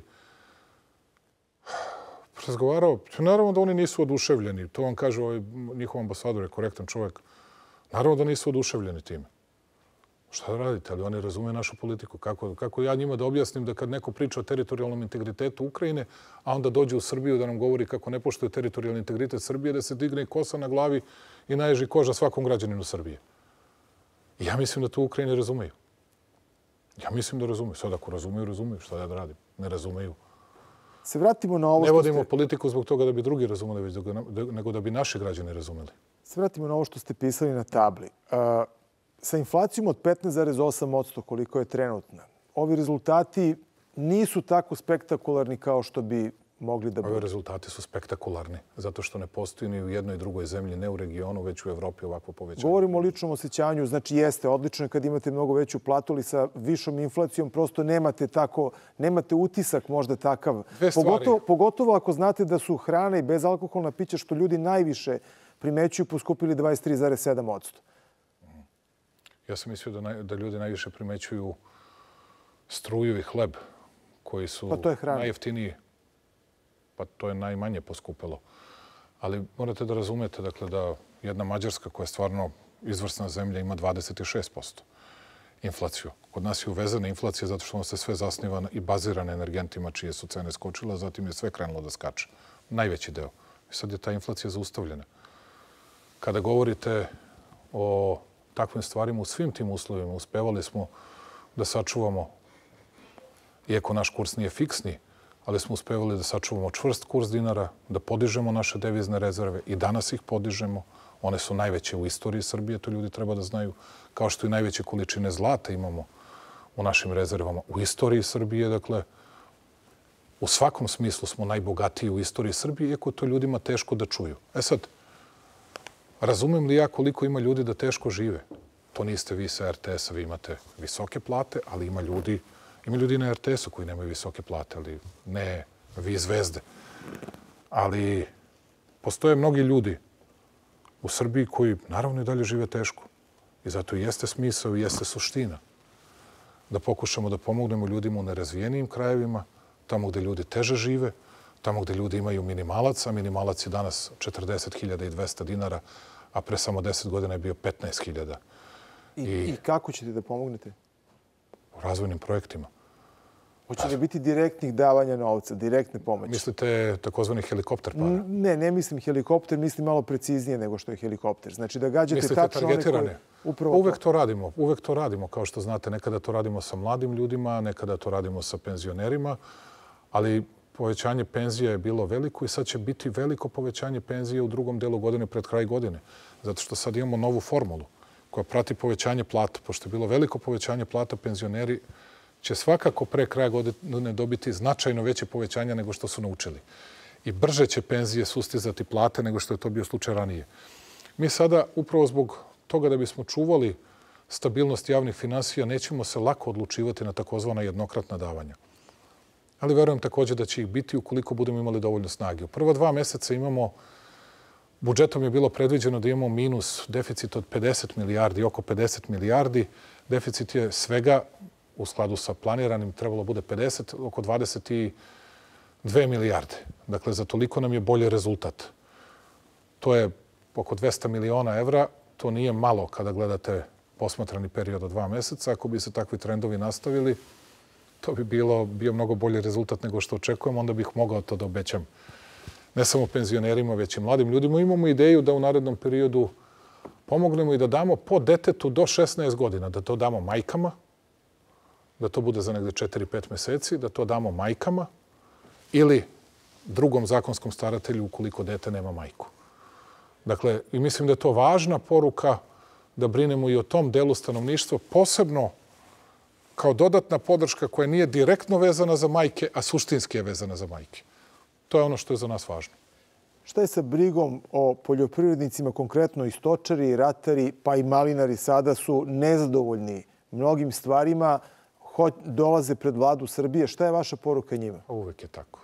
Razgovarao, naravno da oni nisu oduševljeni. To vam kaže ovaj njihov ambasador, je korektan čovjek. Naravno da nisu oduševljeni time. Šta da radite? Ali oni razumeju našu politiku. Kako, kako ja njima da objasnim da kad neko priča o teritorijalnom integritetu Ukrajine, a onda dođe u Srbiju da nam govori kako ne poštuje teritorijalni integritet Srbije, da se digne kosa na glavi i naježi koža svakom građaninu Srbije. I ja mislim da to u Ukrajini razumeju. Ja mislim da razumeju. Sad ako razumeju, razumeju. Šta ja da radim? Ne razumeju. Se vratimo na ovo ne vodimo ste... politiku zbog toga da bi drugi razumeli, već nego da bi naši građani razumeli. Se vratimo na ovo što ste pisali na tabli. Uh, sa inflacijom od petnaest zarez osam posto koliko je trenutna, ovi rezultati nisu tako spektakularni kao što bi mogli da budu. Ovi rezultati su spektakularni, zato što ne postoji ni u jednoj drugoj zemlji, ne u regionu, već u Evropi ovakvo povećanje. Govorimo o ličnom osjećanju, znači jeste odlično kad imate mnogo veću platu, ali sa višom inflacijom prosto nemate tako, nemate utisak možda takav. Pogotovo, pogotovo ako znate da su hrana i bezalkoholna pića, što ljudi najviše primećuju, poskupili dvadeset tri zarez sedam posto. Ja sam mislio da, naj, da ljudi najviše primećuju struju i hleb, koji su pa to je hrana. Najjeftiniji. Pa to je najmanje poskupelo. Ali morate da razumete dakle, da jedna Mađarska koja je stvarno izvrsna zemlja ima dvadeset šest posto inflaciju. Kod nas je uvezena inflacija zato što ono se sve zasniva i bazira na energentima čije su cene skočile, a zatim je sve krenulo da skače. Najveći deo. I sad je ta inflacija zaustavljena. Kada govorite o takvim stvarima u svim tim uslovima, uspevali smo da sačuvamo, iako naš kurs nije fiksni, ali smo uspevali da sačuvamo čvrst kurs dinara, da podižemo naše devizne rezerve i danas ih podižemo. One su najveće u istoriji Srbije, to ljudi treba da znaju, kao što i najveće količine zlata imamo u našim rezervama. U istoriji Srbije, dakle, u svakom smislu smo najbogatiji u istoriji Srbije, iako to ljudima teško da čuju. E sad, razumem li ja koliko ima ljudi da teško žive? To niste vi sa er te esa, vi imate visoke plate, ali ima ljudi Ima ljudi na er te esu koji nemaju visoke plate, ali ne vi zvezde. Ali postoje mnogi ljudi u Srbiji koji naravno i dalje žive teško. I zato i jeste smisao i jeste suština da pokušamo da pomognemo ljudima u nerazvijenijim krajevima, tamo gde ljudi teže žive, tamo gde ljudi imaju minimalac, a minimalac je danas četrdeset hiljada dvesta dinara, a pre samo deset godina je bio petnaest hiljada. I, I kako ćete da pomognete? U razvojnim projektima. Hoće li biti direktnih davanja novca, direktne pomoći? Mislite takozvani helikopter para? Ne, ne mislim helikopter, mislim malo preciznije nego što je helikopter. Znači da gađate Mislite tačno one koje... Upravo uvek to radimo. Uvek to radimo, kao što znate. Nekada to radimo sa mladim ljudima, nekada to radimo sa penzionerima, ali povećanje penzija je bilo veliko i sad će biti veliko povećanje penzije u drugom delu godine pred kraj godine. Zato što sad imamo novu formulu koja prati povećanje plata. Pošto je bilo veliko povećanje plata, penzioneri će svakako pre kraja godine dobiti značajno veće povećanje nego što su naučili. I brže će penzije sustizati plate nego što je to bio slučaj ranije. Mi sada, upravo zbog toga da bismo čuvali stabilnost javnih finansija, nećemo se lako odlučivati na takozvana jednokratna davanja. Ali verujem također da će ih biti ukoliko budemo imali dovoljno snage. U prva dva meseca imamo, budžetom je bilo predviđeno da imamo minus, deficit od pedeset milijardi, oko pedeset milijardi. Deficit je svega, u skladu sa planiranim, trebalo bude pedeset, oko dvadeset dve milijarde. Dakle, za toliko nam je bolji rezultat. To je oko dvesta miliona evra. To nije malo kada gledate posmatrani period od dva meseca. Ako bi se takvi trendovi nastavili, to bi bilo, bio mnogo bolji rezultat nego što očekujemo. Onda bih mogao to da obećam ne samo penzionerima, već i mladim ljudima. Imamo ideju da u narednom periodu pomognemo i da damo po detetu do šesnaest godina, da to damo majkama, da to bude za negde četiri pet meseci, da to damo majkama ili drugom zakonskom staratelju ukoliko dete nema majku. Dakle, i mislim da je to važna poruka da brinemo i o tom delu stanovništva, posebno kao dodatna podrška koja nije direktno vezana za majke, a suštinski je vezana za majke. To je ono što je za nas važno. Šta je sa brigom o poljoprivrednicima, konkretno i stočari, i ratari, pa i malinari sada su nezadovoljni mnogim stvarima, dolaze pred vladu Srbije. Šta je vaša poruka njima? Uvek je tako.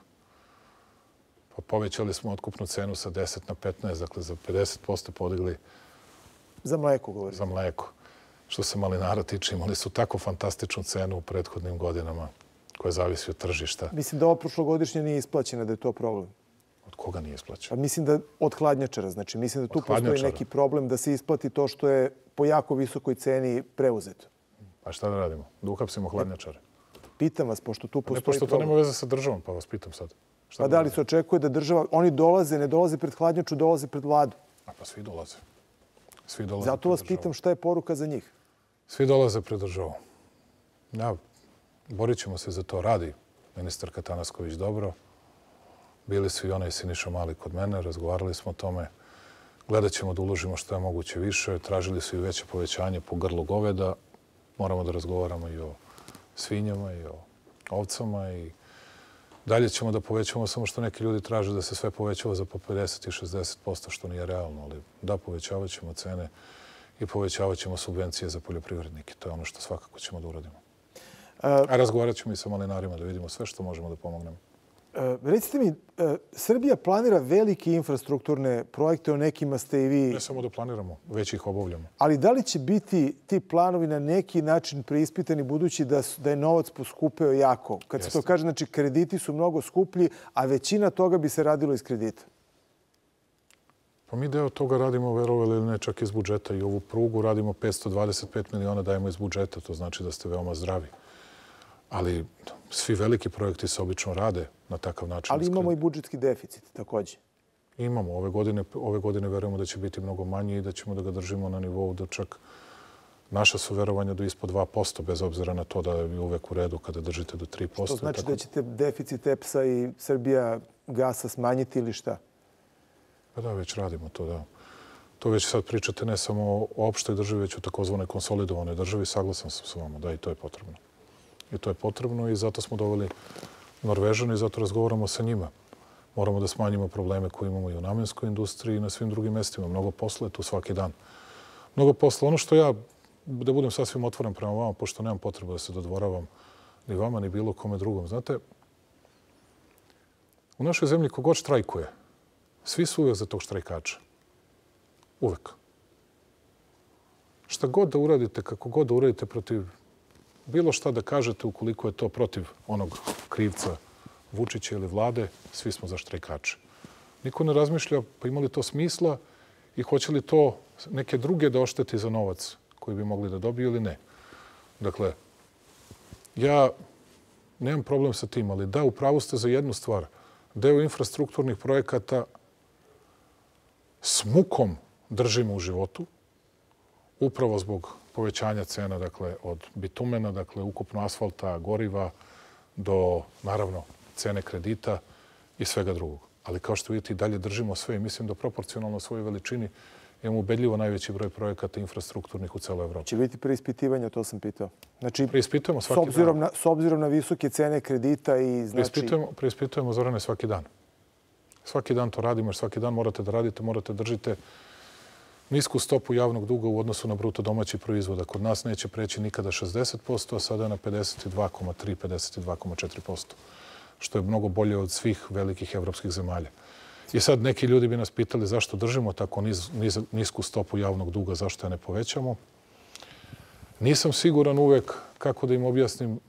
Povećali smo otkupnu cenu sa deset na petnaest, dakle za pedeset posto podigli. Za mleko govorite? Za mleko. Što se malinara tiče, imali su tako fantastičnu cenu u prethodnim godinama koja zavisi od tržišta. Mislim da ova prošlogodišnja nije isplaćena, da je to problem. Od koga nije isplaćena? Mislim da od hladnjačara. Znači, mislim da tu postoji neki problem da se isplati to što je po jako visokoj ceni preuzeto. A šta da radimo? Da uhapsimo hladnjačare? Pitam vas, pošto tu postoji problem. Ne, pošto to nema veze sa državom, pa vas pitam sad. Pa da li se očekuje da država... Oni dolaze, ne dolaze pred hladnjaču, dolaze pred vladu. A pa svi dolaze. Svi dolaze. Zato vas pitam šta je poruka za njih. Svi dolaze pred državom. Ja, borit ćemo se za to. Radi ministar Atanasković dobro. Bili su i ona i Siniša Mali kod mene, razgovarali smo o tome. Gledat ćemo da uložimo što je moguće više. Tražili su i veće povećanje po grlu goveda. Moramo da razgovaramo i o svinjama i o ovcama i dalje ćemo da povećamo, samo što neki ljudi traže da se sve povećava za po pedeset i šezdeset posto, što nije realno, ali da, povećavat ćemo cene i povećavat ćemo subvencije za poljoprivrednike. To je ono što svakako ćemo da uradimo. A razgovarat ćemo i sa malinarima da vidimo sve što možemo da pomognemo. Recite mi, Srbija planira velike infrastrukturne projekte, o nekima ste i vi... Ne samo da planiramo, već ih obavljamo. Ali da li će biti ti planovi na neki način preispitani budući da, da je novac poskupeo jako? Kad se to kaže, znači krediti su mnogo skuplji, a većina toga bi se radilo iz kredita. Pa mi deo toga radimo, verovali ili ne, čak iz budžeta. I ovu prugu radimo petsto dvadeset pet miliona dajemo iz budžeta. To znači da ste veoma zdravi. Ali svi veliki projekti se obično rade na takav način. Ali imamo i budžetski deficit također. Imamo. Ove godine, ove godine verujemo da će biti mnogo manji i da ćemo da ga držimo na nivou da čak naša su verovanja do ispod dva posto, bez obzira na to da je uvek u redu kada držite do tri posto. Što znači da ćete deficit E P S-a i Srbija gasa smanjiti ili šta? Pa da, već radimo to, da. To već sad pričate ne samo o opštoj državi, već o takozvanoj konsolidovanoj državi. Saglasan sam s vama, da, i to je potrebno. I to je potrebno i zato smo doveli Norvežane i zato razgovaramo sa njima. Moramo da smanjimo probleme koje imamo i u namenskoj industriji i na svim drugim mestima. Mnogo posla je tu svaki dan. Mnogo posla. Ono što ja, da budem sasvim otvoren prema vama, pošto nemam potrebu da se dodvoravam ni vama, ni bilo kome drugom. Znate, u našoj zemlji kogod štrajkuje, svi su uvek za tog štrajkača. Uvek. Šta god da uradite, kako god da uradite protiv bilo šta da kažete ukoliko je to protiv onog krivca Vučića ili vlade, svi smo za štrajkače. Niko ne razmišlja pa ima li to smisla i hoće li to neke druge da ošteti za novac koji bi mogli da dobiju ili ne. Dakle, ja nemam problem sa tim, ali da, upravo ste za jednu stvar. Deo infrastrukturnih projekata s mukom držimo u životu, upravo zbog povećanja cena, dakle, od bitumena, dakle, ukupno asfalta, goriva, do, naravno, cene kredita i svega drugog. Ali kao što vidite, i dalje držimo sve i mislim da proporcionalno svojoj veličini imamo ubedljivo najveći broj projekata infrastrukturnih u celoj Evropi. Će biti preispitivanja, to sam pitao. Znači, preispitujemo svaki s obzirom dan. Na, s obzirom na visoke cene kredita i znači... Preispitujemo, preispitujemo, Zorane, svaki dan. Svaki dan to radimo, jer svaki dan morate da radite, morate da držite nisku stopu javnog duga u odnosu na bruto domaći proizvod. Kod nas neće preći nikada šezdeset posto, a sada na pedeset dva zarez tri do pedeset dva zarez četiri posto, što je mnogo bolje od svih velikih evropskih zemalja. I sad neki ljudi bi nas pitali zašto držimo tako niz, niz, nisku stopu javnog duga, zašto je ne povećamo. Nisam siguran uvek kako da im objasnim,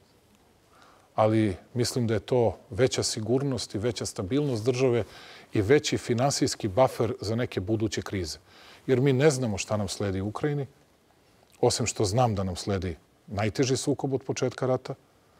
ali mislim da je to veća sigurnost i veća stabilnost države i veći finansijski bafer za neke buduće krize. Jer mi ne znamo šta nam sledi u Ukrajini, osim što znam da nam sledi najteži sukob od početka rata.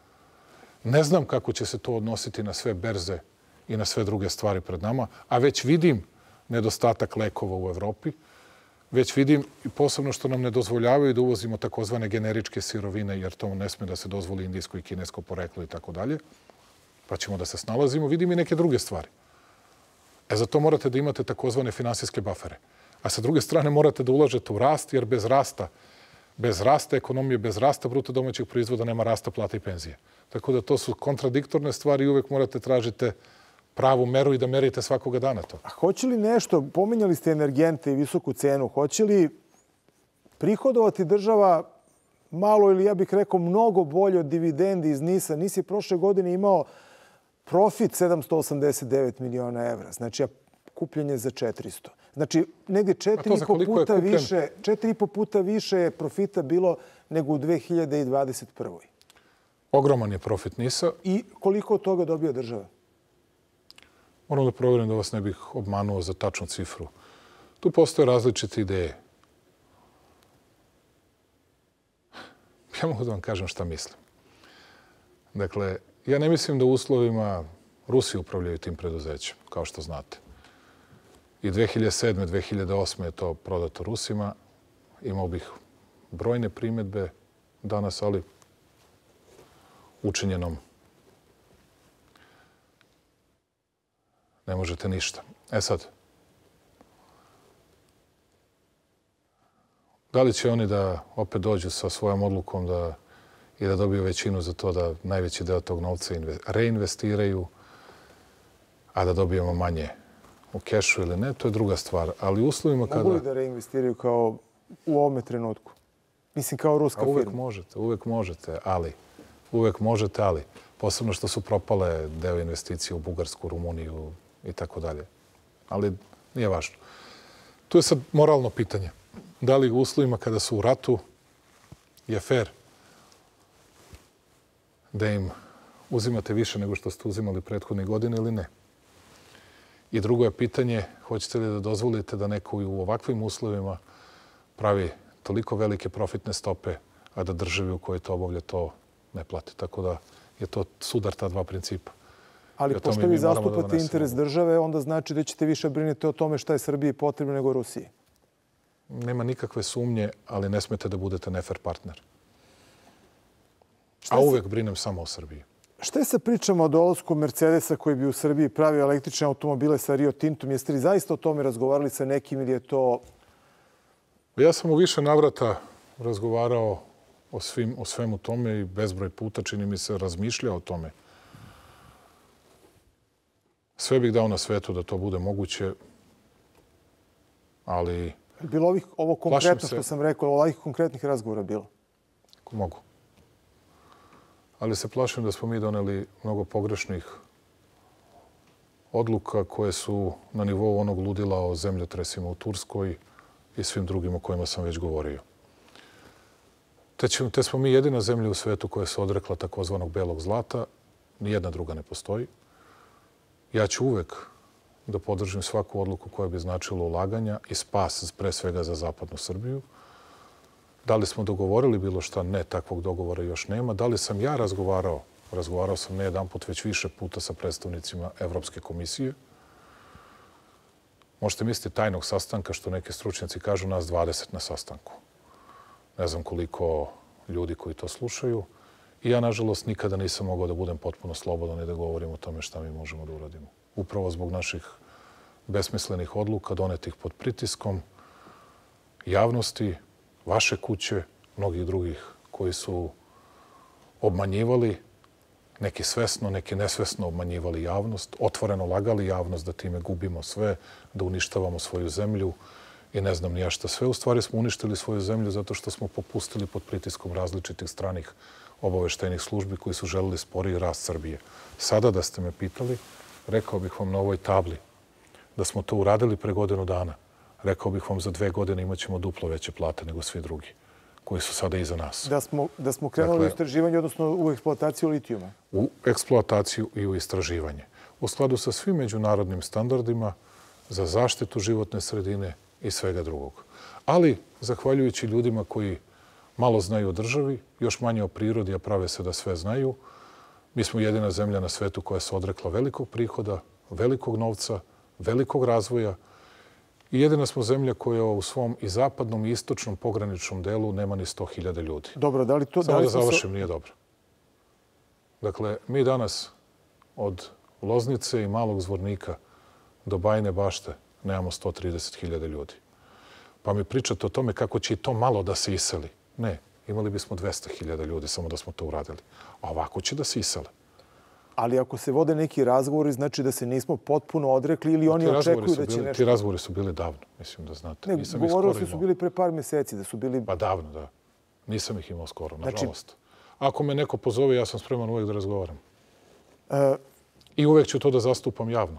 Ne znam kako će se to odnositi na sve berze i na sve druge stvari pred nama, a već vidim nedostatak lekova u Evropi, već vidim i posebno što nam ne dozvoljavaju da uvozimo takozvane generičke sirovine, jer to ne sme da se dozvoli indijsko i kinesko poreklo i tako dalje, pa ćemo da se snalazimo. Vidim i neke druge stvari. E za to morate da imate takozvane finansijske bafere. A sa druge strane morate da ulažete u rast, jer bez rasta, bez rasta ekonomije, bez rasta bruto domaćeg proizvoda nema rasta plata i penzije. Tako da to su kontradiktorne stvari i uvek morate tražite pravu meru i da merite svakoga dana to. A hoće li nešto, pominjali ste energente i visoku cenu, hoće li prihodovati država malo ili ja bih rekao mnogo bolje od dividendi iz NIS-a? NIS je prošle godine imao profit sedamsto osamdeset devet miliona evra, znači kupljenje za četiristo. Znači, negdje četiri i po puta više, četiri i po puta više je profita bilo nego u dve hiljade dvadeset prvoj. Ogroman je profit NIS-a. I koliko od toga dobija država? Moram da provjerim da vas ne bih obmanuo za tačnu cifru. Tu postoje različite ideje. Ja mogu da vam kažem šta mislim. Dakle, ja ne mislim da u uslovima Rusi upravljaju tim preduzećem, kao što znate. I dve hiljade sedme. dve hiljade osme. je to prodato Rusima. Imao bih brojne primjedbe danas, ali učinjenom ne možete ništa. E sad, da li će oni da opet dođu sa svojom odlukom da, i da dobiju većinu za to da najveći deo tog novca reinvestiraju, a da dobijemo manje u kešu ili ne, to je druga stvar. Ali u uslovima kada... Mogu li da reinvestiraju kao u ovome trenutku? Mislim, kao ruska firma. Uvek možete, uvek možete, ali... Uvek možete, ali posebno što su propale deo investicije u Bugarsku, Rumuniju i tako dalje. Ali nije važno. Tu je sad moralno pitanje. Da li u uslovima kada su u ratu je fair da im uzimate više nego što ste uzimali prethodne godine ili ne? I drugo je pitanje, hoćete li da dozvolite da neko u ovakvim uslovima pravi toliko velike profitne stope, a da državi u kojoj to obavlja to ne plate. Tako da je to sudar ta dva principa. Ali pošto vi zastupate interes države, onda znači da ćete više briniti o tome šta je Srbiji potrebno nego Rusiji. Nema nikakve sumnje, ali ne smete da budete nefer partner. A uvek brinem samo o Srbiji. Šta je sa pričama o dolasku Mercedesa koji bi u Srbiji pravio električne automobile sa Rio Tintom? Jeste li zaista o tome razgovarali sa nekim ili je to... Ja sam u više navrata razgovarao o, svim, o svemu tome i bezbroj puta, čini mi se, razmišljao o tome. Sve bih dao na svetu da to bude moguće, ali... Bilo ovih, ovo konkretno što sam rekao, ovih konkretnih razgovora bilo? Mogu. Ali se plašim da smo mi doneli mnogo pogrešnih odluka koje su na nivou onog ludila o zemljotresima u Turskoj i svim drugim o kojima sam već govorio. te, ćemo, te smo mi jedina zemlja u svetu koja se odrekla takozvanog belog zlata. Nijedna druga ne postoji. Ja ću uvek da podržim svaku odluku koja bi značila ulaganja i spas pre svega za zapadnu Srbiju. Da li smo dogovorili bilo šta? Ne, takvog dogovora još nema. Da li sam ja razgovarao? Razgovarao sam ne jedan put, već više puta sa predstavnicima Evropske komisije. Možete misliti tajnog sastanka, što neki stručnjaci kažu, nas dvadeset na sastanku. Ne znam koliko ljudi koji to slušaju. I ja, nažalost, nikada nisam mogao da budem potpuno slobodan i da govorim o tome šta mi možemo da uradimo. Upravo zbog naših besmislenih odluka, donetih pod pritiskom javnosti, vaše kuće, mnogih drugih koji su obmanjivali, neki svesno, neki nesvesno obmanjivali javnost, otvoreno lagali javnost da time gubimo sve, da uništavamo svoju zemlju i ne znam ni ja šta sve. U stvari smo uništili svoju zemlju zato što smo popustili pod pritiskom različitih stranih obaveštajnih službi koji su želeli sporiji rast Srbije. Sada da ste me pitali, rekao bih vam na ovoj tabli da smo to uradili pre godinu dana. Rekao bih vam za dve godine imat ćemo duplo veće plate nego svi drugi koji su sada iza nas. Da smo, da smo krenuli dakle, u istraživanje, odnosno u eksploataciju litijuma? U eksploataciju i u istraživanje. U skladu sa svim međunarodnim standardima za zaštitu životne sredine i svega drugog. Ali, zahvaljujući ljudima koji malo znaju o državi, još manje o prirodi, a prave se da sve znaju, mi smo jedina zemlja na svetu koja se odrekla velikog prihoda, velikog novca, velikog razvoja i jedina smo zemlja koja u svom i zapadnom i istočnom pograničnom delu nema ni sto hiljada ljudi. Dobro, da li to... Samo da, da završim, se... nije dobro. Dakle, mi danas od Loznice i Malog Zvornika do Bajine Bašte nemamo sto trideset hiljada ljudi. Pa mi pričate o tome kako će i to malo da se iseli. Ne, imali bismo dvesta hiljada ljudi samo da smo to uradili. A ovako će da se isele. Ali ako se vode neki razgovori, znači da se nismo potpuno odrekli ili oni očekuju da će bili, nešto... Ti razgovori su bili davno, mislim da znate. Ne, Nisam govorili su, su bili pre par mjeseci, da su bili... Pa davno, da. Nisam ih imao skoro, nažalost. Znači... Ako me neko pozove, ja sam spreman uvek da razgovaram. Uh... I uvek ću to da zastupam javno.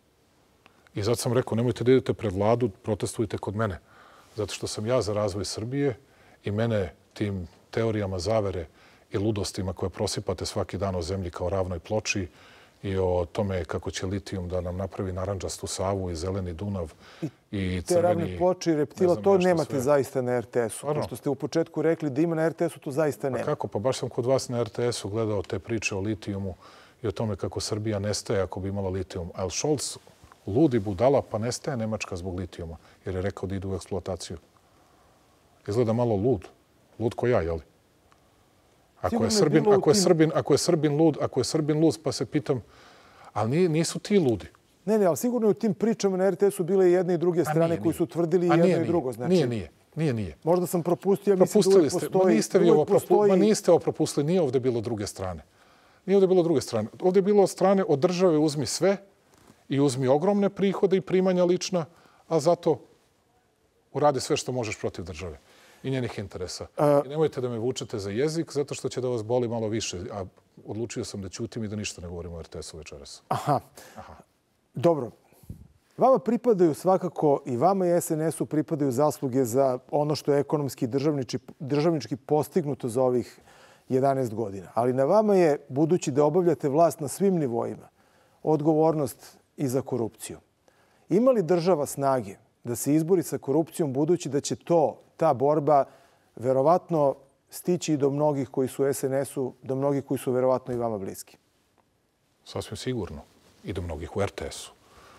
I zato sam rekao, nemojte da idete pred vladu, protestujte kod mene. Zato što sam ja za razvoj Srbije i mene tim teorijama zavere i ludostima koje prosipate svaki dan o zemlji kao ravnoj ploči i o tome kako će litijum da nam napravi narandžastu Savu i zeleni Dunav i, i te crveni... ravne ploče i reptila, to nemate sve. Zaista na er te esu. Pošto ste u početku rekli da ima na er te esu, to zaista nema. Pa kako? Pa baš sam kod vas na er te esu gledao te priče o litijumu i o tome kako Srbija nestaje ako bi imala litijum. A Scholz, ludi budala, pa nestaje Nemačka zbog litijuma, jer je rekao da idu u eksploataciju. Izgleda malo lud. Lud ko ja, jel? Ako je, Srbin, ako, je Srbin, ako je Srbin lud, ako je Srbin lud, pa se pitam, ali nisu ti ludi. Ne, ne, ali sigurno u tim pričama na er te esu bile i jedne i druge strane nije, koji su tvrdili i jedno nije, i drugo. Znači, nije, nije, nije, nije. Možda sam propustio, ja mislim propustili da uvijek ste, postoji... Ma niste, vi ovo postoji... ma niste ovo propustili, nije ovde bilo druge strane. Nije ovde bilo druge strane. Ovde je bilo od strane od države uzmi sve i uzmi ogromne prihode i primanja lična, a zato uradi sve što možeš protiv države i njenih interesa. A... I nemojte da me vučete za jezik, zato što će da vas boli malo više. A odlučio sam da ćutim i da ništa ne govorim o er te esu večeras. Aha. Aha. Dobro. Vama pripadaju svakako i vama i es en esu pripadaju zasluge za ono što je ekonomski državnički, državnički postignuto za ovih jedanaest godina. Ali na vama je, budući da obavljate vlast na svim nivoima, odgovornost i za korupciju. Ima li država snage da se izbori sa korupcijom, budući da će to, ta borba, verovatno stići i do mnogih koji su u es en esu, do mnogih koji su verovatno i vama bliski? Sasvim sigurno. I do mnogih u er te esu.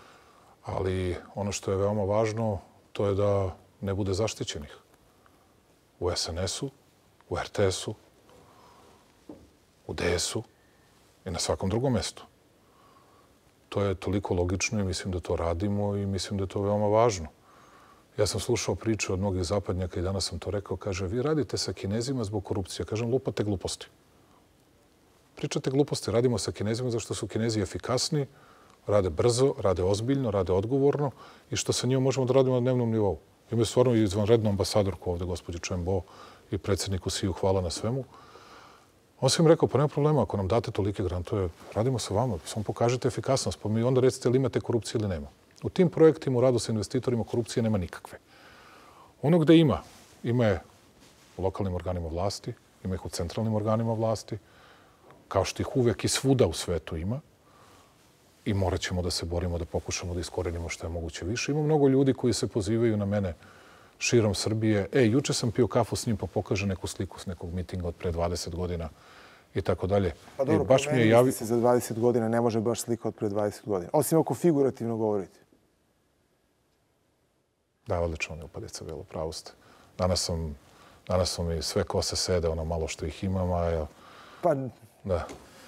Ali ono što je veoma važno, to je da ne bude zaštićenih. U es en esu, u er te esu, u de esu i na svakom drugom mestu. To je toliko logično i mislim da to radimo i mislim da je to veoma važno. Ja sam slušao priče od mnogih zapadnjaka i danas sam to rekao. Kaže, vi radite sa Kinezima zbog korupcije. Kažem, lupate gluposti. Pričate gluposti. Radimo sa Kinezima zato što su Kinezi efikasni, rade brzo, rade ozbiljno, rade odgovorno i što sa njima možemo da radimo na dnevnom nivou. Imaju stvarno i izvanrednu ambasadorku ovde, gospođu Chen Bo i predsjedniku Siju, hvala na svemu. On sam im rekao, pa nema problema, ako nam date tolike grantove, radimo sa vama, samo pokažete efikasnost, pa mi onda recite ili imate korupcije ili nema. U tim projektima, u radu sa investitorima, korupcije nema nikakve. Ono gde ima, ima je u lokalnim organima vlasti, ima ih u centralnim organima vlasti, kao što ih uvek i svuda u svetu ima. I morat ćemo da se borimo, da pokušamo da iskorenimo što je moguće više. Ima mnogo ljudi koji se pozivaju na mene širom Srbije. E, juče sam pio kafu s njim pa pokaže neku sliku s nekog mitinga od pre dvadeset godina i tako dalje. Pa dobro, baš mi je javi... se za dvadeset godina, ne može baš slika od pre dvadeset godina. Osim ako figurativno govorite. Da, odlično mi upadica bilo, pravo ste. Danas sam, danas su mi sve kose sede, ono malo što ih imam, a ja... Pa... Da.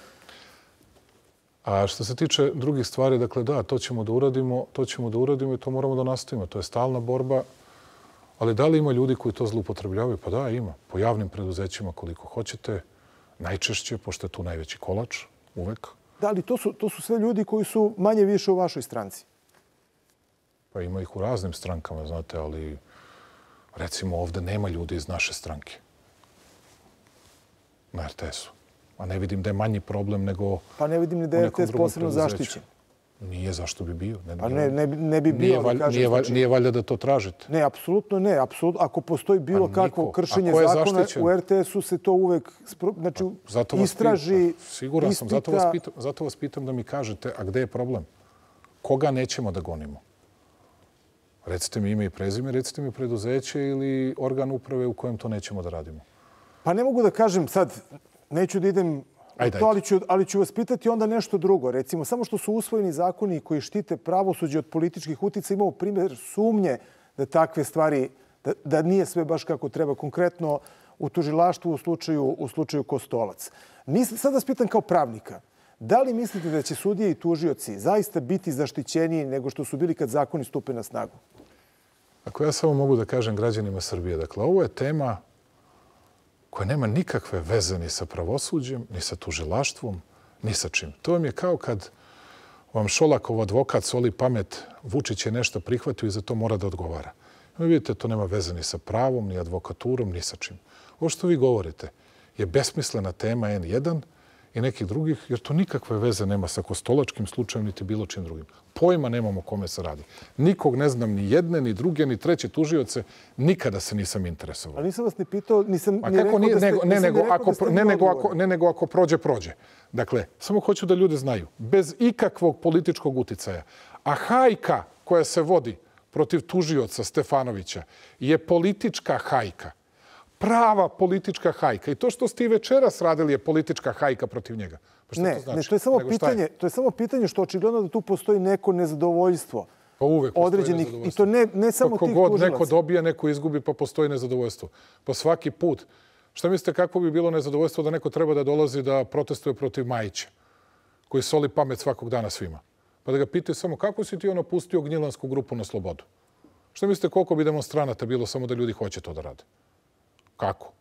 A što se tiče drugih stvari, dakle, da, to ćemo da uradimo, to ćemo da uradimo i to moramo da nastavimo. To je stalna borba. Ali da li ima ljudi koji to zloupotrebljavaju? Pa da, ima. Po javnim preduzećima koliko hoćete, najčešće, pošto je tu najveći kolač, uvek. Da, ali to su, to su sve ljudi koji su manje više u vašoj stranci. Pa ima ih u raznim strankama, znate, ali recimo ovde nema ljudi iz naše stranke. Na er te esu. A ne vidim da je manji problem nego... Pa ne vidim ni da je er te es posebno zaštićen. Nije, zašto bi bio? Ne, pa ne, ne, ne bi bio, nije, valj, kažem, nije, valj, znači... nije valjda da to tražite? Ne, apsolutno ne. Apsolutno, ako postoji bilo pa kakvo kršenje zakona, zaštićen? U er te esu se to uvek znači, pa, zato istraži, pitam, siguran sam, zato vas, pitam, zato vas pitam da mi kažete, a gde je problem? Koga nećemo da gonimo? Recite mi ime i prezime, recite mi preduzeće ili organ uprave u kojem to nećemo da radimo. Pa ne mogu da kažem sad, neću da idem... Ajde, to, ali, ću, ali ću vas pitati onda nešto drugo. Recimo, samo što su usvojeni zakoni koji štite pravosuđe od političkih utica, imamo primjer sumnje da takve stvari, da, da nije sve baš kako treba. Konkretno u tužilaštvu u slučaju, u slučaju Kostolac. Mislim, sad vas pitam kao pravnika, da li mislite da će sudije i tužioci zaista biti zaštićeniji nego što su bili kad zakoni stupe na snagu? Ako ja samo mogu da kažem građanima Srbije, dakle, ovo je tema koja nema nikakve veze ni sa pravosuđem, ni sa tužilaštvom, ni sa čim. To vam je kao kad vam Šolakov advokat soli pamet, Vučić je nešto prihvatio i za to mora da odgovara. Vi vidite, to nema veze ni sa pravom, ni advokaturom, ni sa čim. Ovo što vi govorite je besmislena tema en jedan i nekih drugih, jer to nikakve veze nema sa Kostolačkim slučajem, niti bilo čim drugim. Pojma nemamo kome se radi. Nikog ne znam, ni jedne, ni druge, ni treće tužioce. Nikada se nisam interesovao. Ali nisam vas ni pitao, nisam ni rekao da ste... Ne, nego ako, ne, nego ako, ne nego ako prođe, prođe. Dakle, samo hoću da ljudi znaju. Bez ikakvog političkog uticaja. A hajka koja se vodi protiv tužioca Stefanovića je politička hajka. Prava politička hajka. I to što ste i večeras radili je politička hajka protiv njega. Pa što ne, to znači? ne, to je samo pitanje, to je samo pitanje što očigledno da tu postoji neko nezadovoljstvo. Pa uvek određenih i to ne ne samo tih tužilaca. God neko dobije, neko izgubi, pa postoji nezadovoljstvo. Pa svaki put. Šta mislite kako bi bilo nezadovoljstvo da neko treba da dolazi da protestuje protiv Majića, koji soli pamet svakog dana svima? Pa da ga pitaju samo kako si ti ono pustio Gnjilansku grupu na slobodu? Šta mislite koliko bi demonstranata bilo samo da ljudi hoće to da rade? Kako?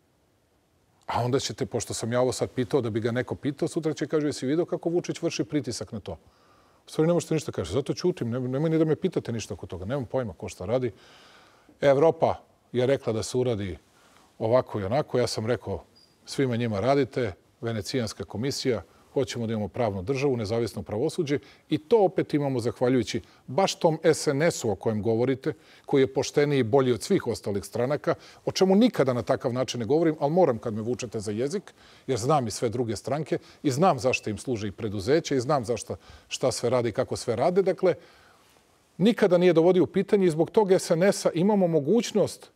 A onda ćete, pošto sam ja ovo sad pitao, da bi ga neko pitao, sutra će kaže, jesi vidio kako Vučić vrši pritisak na to? U stvari ne možete ništa kažete, zato ćutim, nemoj ni da me pitate ništa oko toga, nemam pojma ko šta radi. Evropa je rekla da se uradi ovako i onako, ja sam rekao svima njima radite, Venecijanska komisija, hoćemo da imamo pravnu državu, nezavisno pravosuđe i to opet imamo zahvaljujući baš tom es en esu o kojem govorite, koji je pošteniji i bolji od svih ostalih stranaka, o čemu nikada na takav način ne govorim, ali moram kad me vučete za jezik, jer znam i sve druge stranke i znam zašto im služe i preduzeće i znam zašto šta sve rade i kako sve rade. Dakle, nikada nije dovodio u pitanje i zbog tog es en esa imamo mogućnost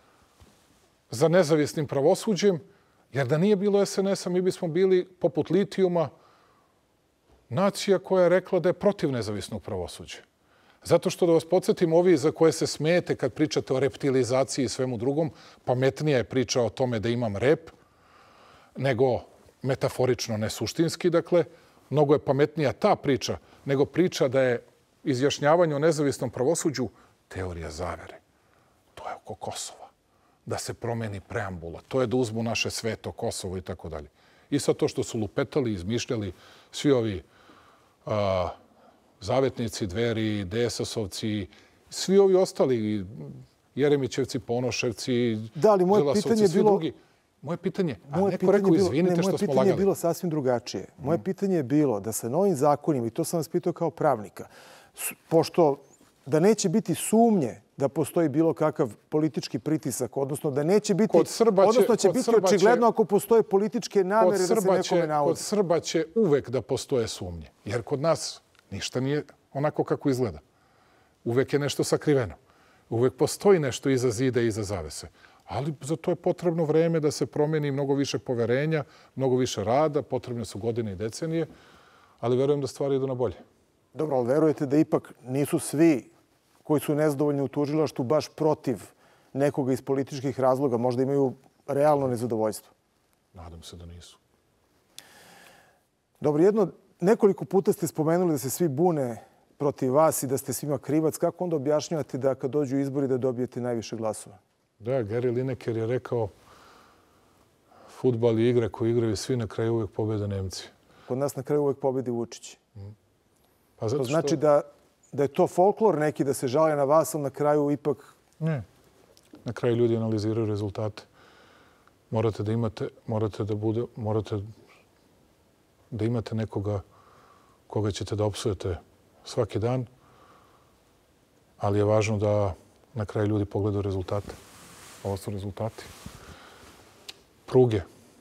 za nezavisnim pravosuđem. Jer da nije bilo es en esa, mi bismo bili, poput litijuma, nacija koja je rekla da je protiv nezavisnog pravosuđa. Zato što, da vas podsjetim, ovi za koje se smijete kad pričate o reptilizaciji i svemu drugom, pametnija je priča o tome da imam rep, nego metaforično, ne suštinski, dakle, mnogo je pametnija ta priča, nego priča da je izjašnjavanje o nezavisnom pravosuđu teorija zavere. To je oko Kosova. Da se promeni preambula. To je da uzmu naše sveto, Kosovo i tako dalje. I sad to što su lupetali, izmišljali svi ovi a, zavetnici, Dveri, de es esovci, svi ovi ostali, Jeremićevci, Ponoševci, da, ali moje Đilasovci, pitanje svi bilo... drugi. Moje pitanje, a moje neko pitanje rekao, bilo, izvinite ne, što smo lagali. moje pitanje je bilo sasvim drugačije. Moje mm. pitanje je bilo da sa novim zakonima, i to sam vas pitao kao pravnika, pošto da neće biti sumnje da postoji bilo kakav politički pritisak, odnosno da neće biti, odnosno će biti očigledno ako postoje političke namere da se nekome navodi. Kod Srba će uvek da postoje sumnje, jer kod nas ništa nije onako kako izgleda. Uvek je nešto sakriveno. Uvek postoji nešto iza zida i iza zavese. Ali za to je potrebno vreme da se promeni, mnogo više poverenja, mnogo više rada, potrebne su godine i decenije, ali verujem da stvari idu na bolje. Dobro, ali verujete da ipak nisu svi koji su nezadovoljni u tužilaštvu baš protiv nekoga iz političkih razloga, možda imaju realno nezadovoljstvo? Nadam se da nisu. Dobro, jedno, nekoliko puta ste spomenuli da se svi bune protiv vas i da ste svima krivac. Kako onda objašnjavate da kad dođu izbori da dobijete najviše glasova? Da, Gary Lineker je rekao fudbal i igre koje igraju svi, na kraju uvijek pobjede Nemci. Kod nas na kraju uvijek pobjedi Vučić. Pa zato to znači što... da, da je to folklor neki, da se žale na vas, ali na kraju ipak... Ne. Na kraju ljudi analiziraju rezultate. Morate da imate, morate da bude, morate da imate nekoga koga ćete da opsujete svaki dan, ali je važno da na kraju ljudi pogledaju rezultate. Ovo su rezultati. Pruge,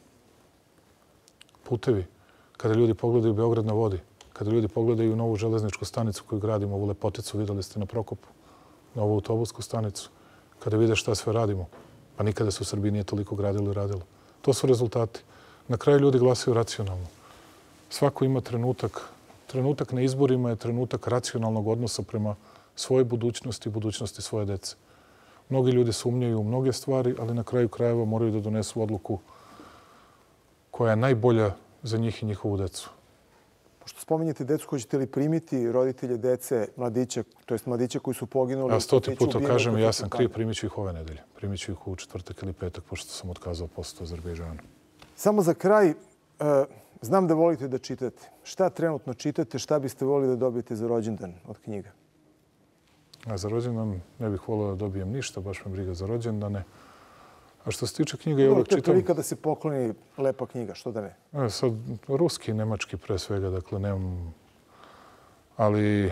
putevi, kada ljudi pogledaju Beograd na vodi, kada ljudi pogledaju novu železničku stanicu koju gradimo, ovu lepoticu, videli ste na Prokopu, novu autobusku stanicu, kada vide šta sve radimo, pa nikada se u Srbiji nije toliko gradilo i radilo. To su rezultati. Na kraju ljudi glasaju racionalno. Svako ima trenutak. Trenutak na izborima je trenutak racionalnog odnosa prema svojoj budućnosti i budućnosti svoje dece. Mnogi ljudi sumnjaju u mnoge stvari, ali na kraju krajeva moraju da donesu odluku koja je najbolja za njih i njihovu decu. Pošto spominjete decu, hoćete li primiti roditelje dece, mladića, to jest mladića koji su poginuli? Ja stoti puta kažem, ja sam kriv, primit ću ih ove nedelje. Primit ću ih u četvrtak ili petak, pošto sam otkazao posao Azerbejdžanu. Samo za kraj, znam da volite da čitate. Šta trenutno čitate, šta biste volili da dobijete za rođendan od knjiga? A za rođendan ne bih volio da dobijem ništa, baš me briga za rođendane. A što se tiče knjiga, ja uvijek čitam... To je prilika da se pokloni lepa knjiga, što da ne? E, sad, ruski i nemački pre svega, dakle, nemam... Ali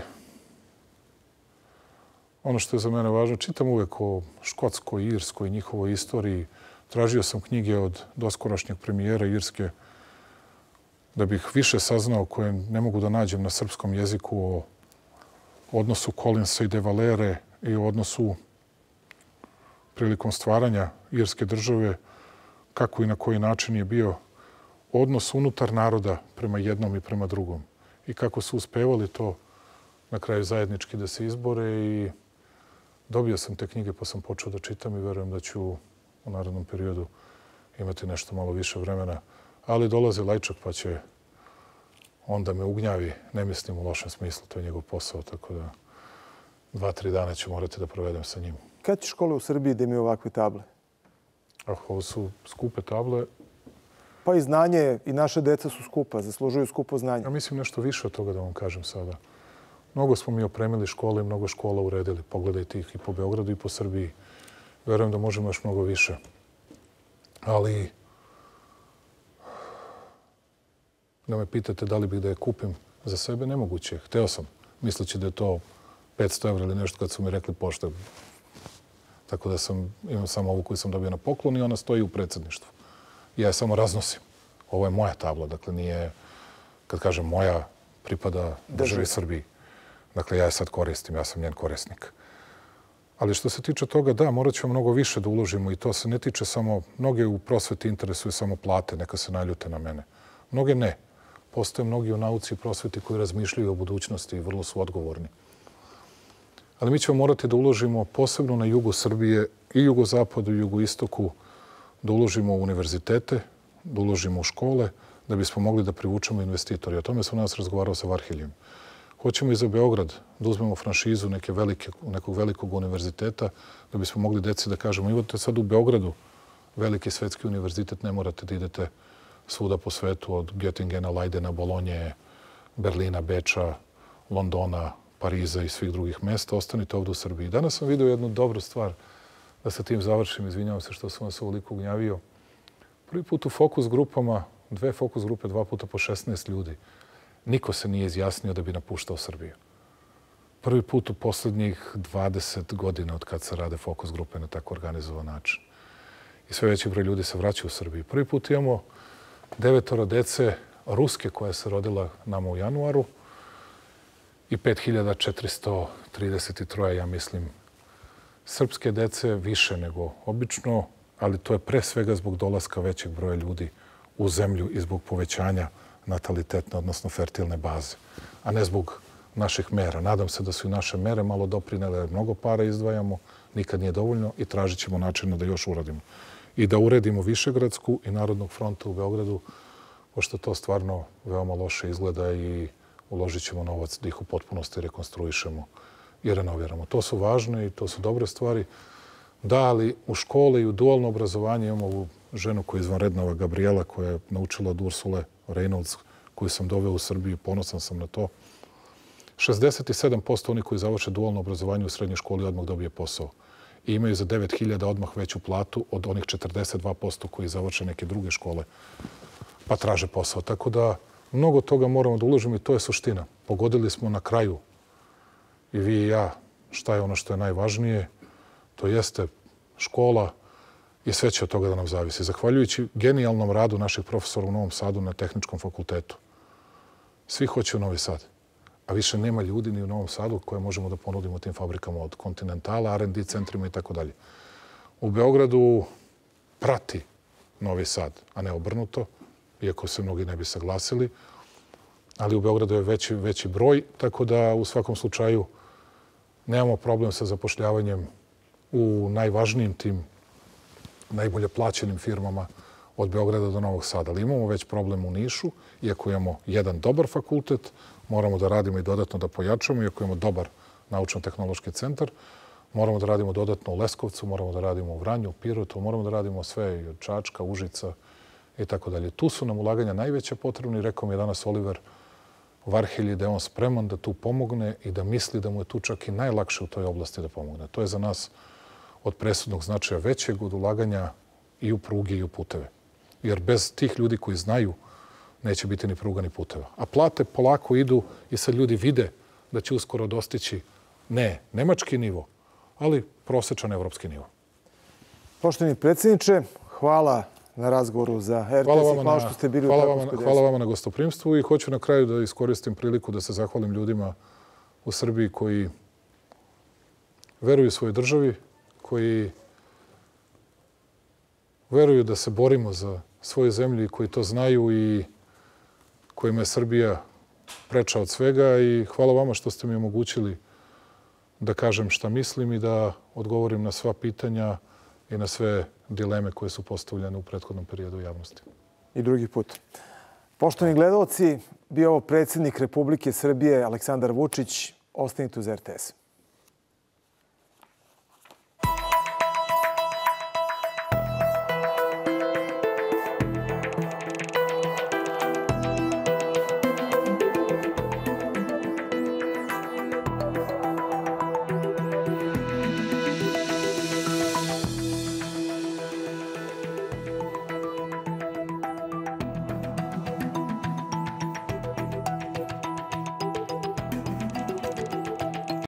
ono što je za mene važno, čitam uvijek o Škotskoj, Irskoj, njihovoj istoriji. Tražio sam knjige od doskorašnjeg premijera Irske da bih više saznao koje ne mogu da nađem na srpskom jeziku o odnosu Collinsa i De Valere i o odnosu prilikom stvaranja Irske države, kako i na koji način je bio odnos unutar naroda prema jednom i prema drugom i kako su uspevali to na kraju zajednički da se izbore. I dobio sam te knjige pa sam počeo da čitam i verujem da ću u narednom periodu imati nešto malo više vremena. Ali dolazi Lajčak pa će onda me ugnjavi, ne mislim u lošem smislu, to je njegov posao, tako da dva, tri dana ću morati da provedem sa njim. Kad će škole u Srbiji da imaju ovakve table? Ah, ovo su skupe table. Pa i znanje, i naše deca su skupa, zaslužuju skupo znanje. Ja mislim nešto više od toga da vam kažem sada. Mnogo smo mi opremili škole i mnogo škola uredili. Pogledajte ih i po Beogradu i po Srbiji. Verujem da možemo još mnogo više. Ali da me pitate da li bih da je kupim za sebe, nemoguće. Hteo sam, misleći da je to petsto evra ili nešto kad su mi rekli pošta. Tako da sam, imam samo ovu koju sam dobio na poklon i ona stoji u predsjedništvu. Ja je samo raznosim. Ovo je moja tabla, dakle nije, kad kažem moja, pripada državi Srbiji. Dakle, ja je sad koristim, ja sam njen korisnik. Ali što se tiče toga, da, morat ćemo mnogo više da uložimo i to se ne tiče samo, mnoge u prosveti interesuju samo plate, neka se naljute na mene. Mnoge ne. Postoje mnogi u nauci i prosveti koji razmišljaju o budućnosti i vrlo su odgovorni. Ali mi ćemo morati da uložimo posebno na jugu Srbije i jugozapadu i jugoistoku, da uložimo u univerzitete, da uložimo u škole, da bismo mogli da privučemo investitori. O tome sam nas razgovarao sa Varhiljem. Hoćemo i za Beograd da uzmemo franšizu neke velike, nekog velikog univerziteta, da bismo mogli deci da kažemo, imate sad u Beogradu veliki svetski univerzitet, ne morate da idete svuda po svetu, od Göttingena, Leidena, Bolonje, Berlina, Beča, Londona, Pariza i svih drugih mesta. Ostanite ovdje u Srbiji. Danas sam vidio jednu dobru stvar, da sa tim završim, izvinjavam se što sam vas ovoliko ugnjavio. Prvi put u fokus grupama, dve fokus grupe, dva puta po šesnaest ljudi. Niko se nije izjasnio da bi napuštao Srbiju. prvi put u poslednjih dvadeset godina od kad se rade fokus grupe na tako organizovan način. I sve veći broj ljudi se vraća u Srbiji. Prvi put imamo devetoro dece ruske koja se rodila nama u januaru i pet hiljada četiristo trideset tri, ja mislim, srpske dece, više nego obično, ali to je pre svega zbog dolaska većeg broja ljudi u zemlju i zbog povećanja natalitetne, odnosno fertilne baze, a ne zbog naših mera. Nadam se da su i naše mere malo doprinele, jer mnogo para izdvajamo, nikad nije dovoljno i tražit ćemo načina da još uradimo. I da uredimo Višegradsku i Narodnog fronta u Beogradu, pošto to stvarno veoma loše izgleda i uložit ćemo novac da ih u potpunosti rekonstruišemo i renoviramo. To su važne i to su dobre stvari. Da, ali u škole i u dualno obrazovanje imamo ovu ženu koja je izvanredna, ova Gabriela, koja je naučila od Ursule Reynolds, koju sam doveo u Srbiju, ponosan sam na to. šezdeset sedam posto oni koji završe dualno obrazovanje u srednjoj školi odmah dobije posao. I imaju za devet hiljada odmah veću platu od onih četrdeset dva posto koji završe neke druge škole pa traže posao. Tako da mnogo toga moramo da uložimo i to je suština. Pogodili smo na kraju i vi i ja šta je ono što je najvažnije. To jeste škola i sve će od toga da nam zavisi. Zahvaljujući genijalnom radu naših profesora u Novom Sadu na Tehničkom fakultetu. Svi hoće u Novi Sad. A više nema ljudi ni u Novom Sadu koje možemo da ponudimo tim fabrikama od Kontinentala, R and D centrima i tako dalje. U Beogradu prati Novi Sad, a ne obrnuto, iako se mnogi ne bi saglasili, ali u Beogradu je veći, veći broj, tako da u svakom slučaju nemamo problem sa zapošljavanjem u najvažnijim tim, najbolje plaćenim firmama od Beograda do Novog Sada. Ali imamo već problem u Nišu, iako imamo jedan dobar fakultet, moramo da radimo i dodatno da pojačamo, iako imamo dobar naučno-tehnološki centar, moramo da radimo dodatno u Leskovcu, moramo da radimo u Vranju, u Pirotu, moramo da radimo sve i od Čačka, Užica i tako dalje. Tu su nam ulaganja najveća potrebna i rekao mi je danas Oliver Varhelji da je on spreman da tu pomogne i da misli da mu je tu čak i najlakše u toj oblasti da pomogne. To je za nas od presudnog značaja većeg od ulaganja i u pruge i u puteve. Jer bez tih ljudi koji znaju neće biti ni pruga ni puteva. A plate polako idu i sad ljudi vide da će uskoro dostići ne nemački nivo, ali prosečan evropski nivo. Poštovani predsjedniče, hvala na razgovoru za R T S i hvala što ste bili u Takovskoj deset. Hvala vama na gostoprimstvu i hoću na kraju da iskoristim priliku da se zahvalim ljudima u Srbiji koji veruju svojoj državi, koji veruju da se borimo za svoju zemlju i koji to znaju i kojima je Srbija preča od svega i hvala vama što ste mi omogućili da kažem šta mislim i da odgovorim na sva pitanja i na sve dileme koje su postavljene u prethodnom periodu u javnosti. I drugi put. Poštovani gledalci, bio ovo predsjednik Republike Srbije Aleksandar Vučić. Ostanite uz R T S.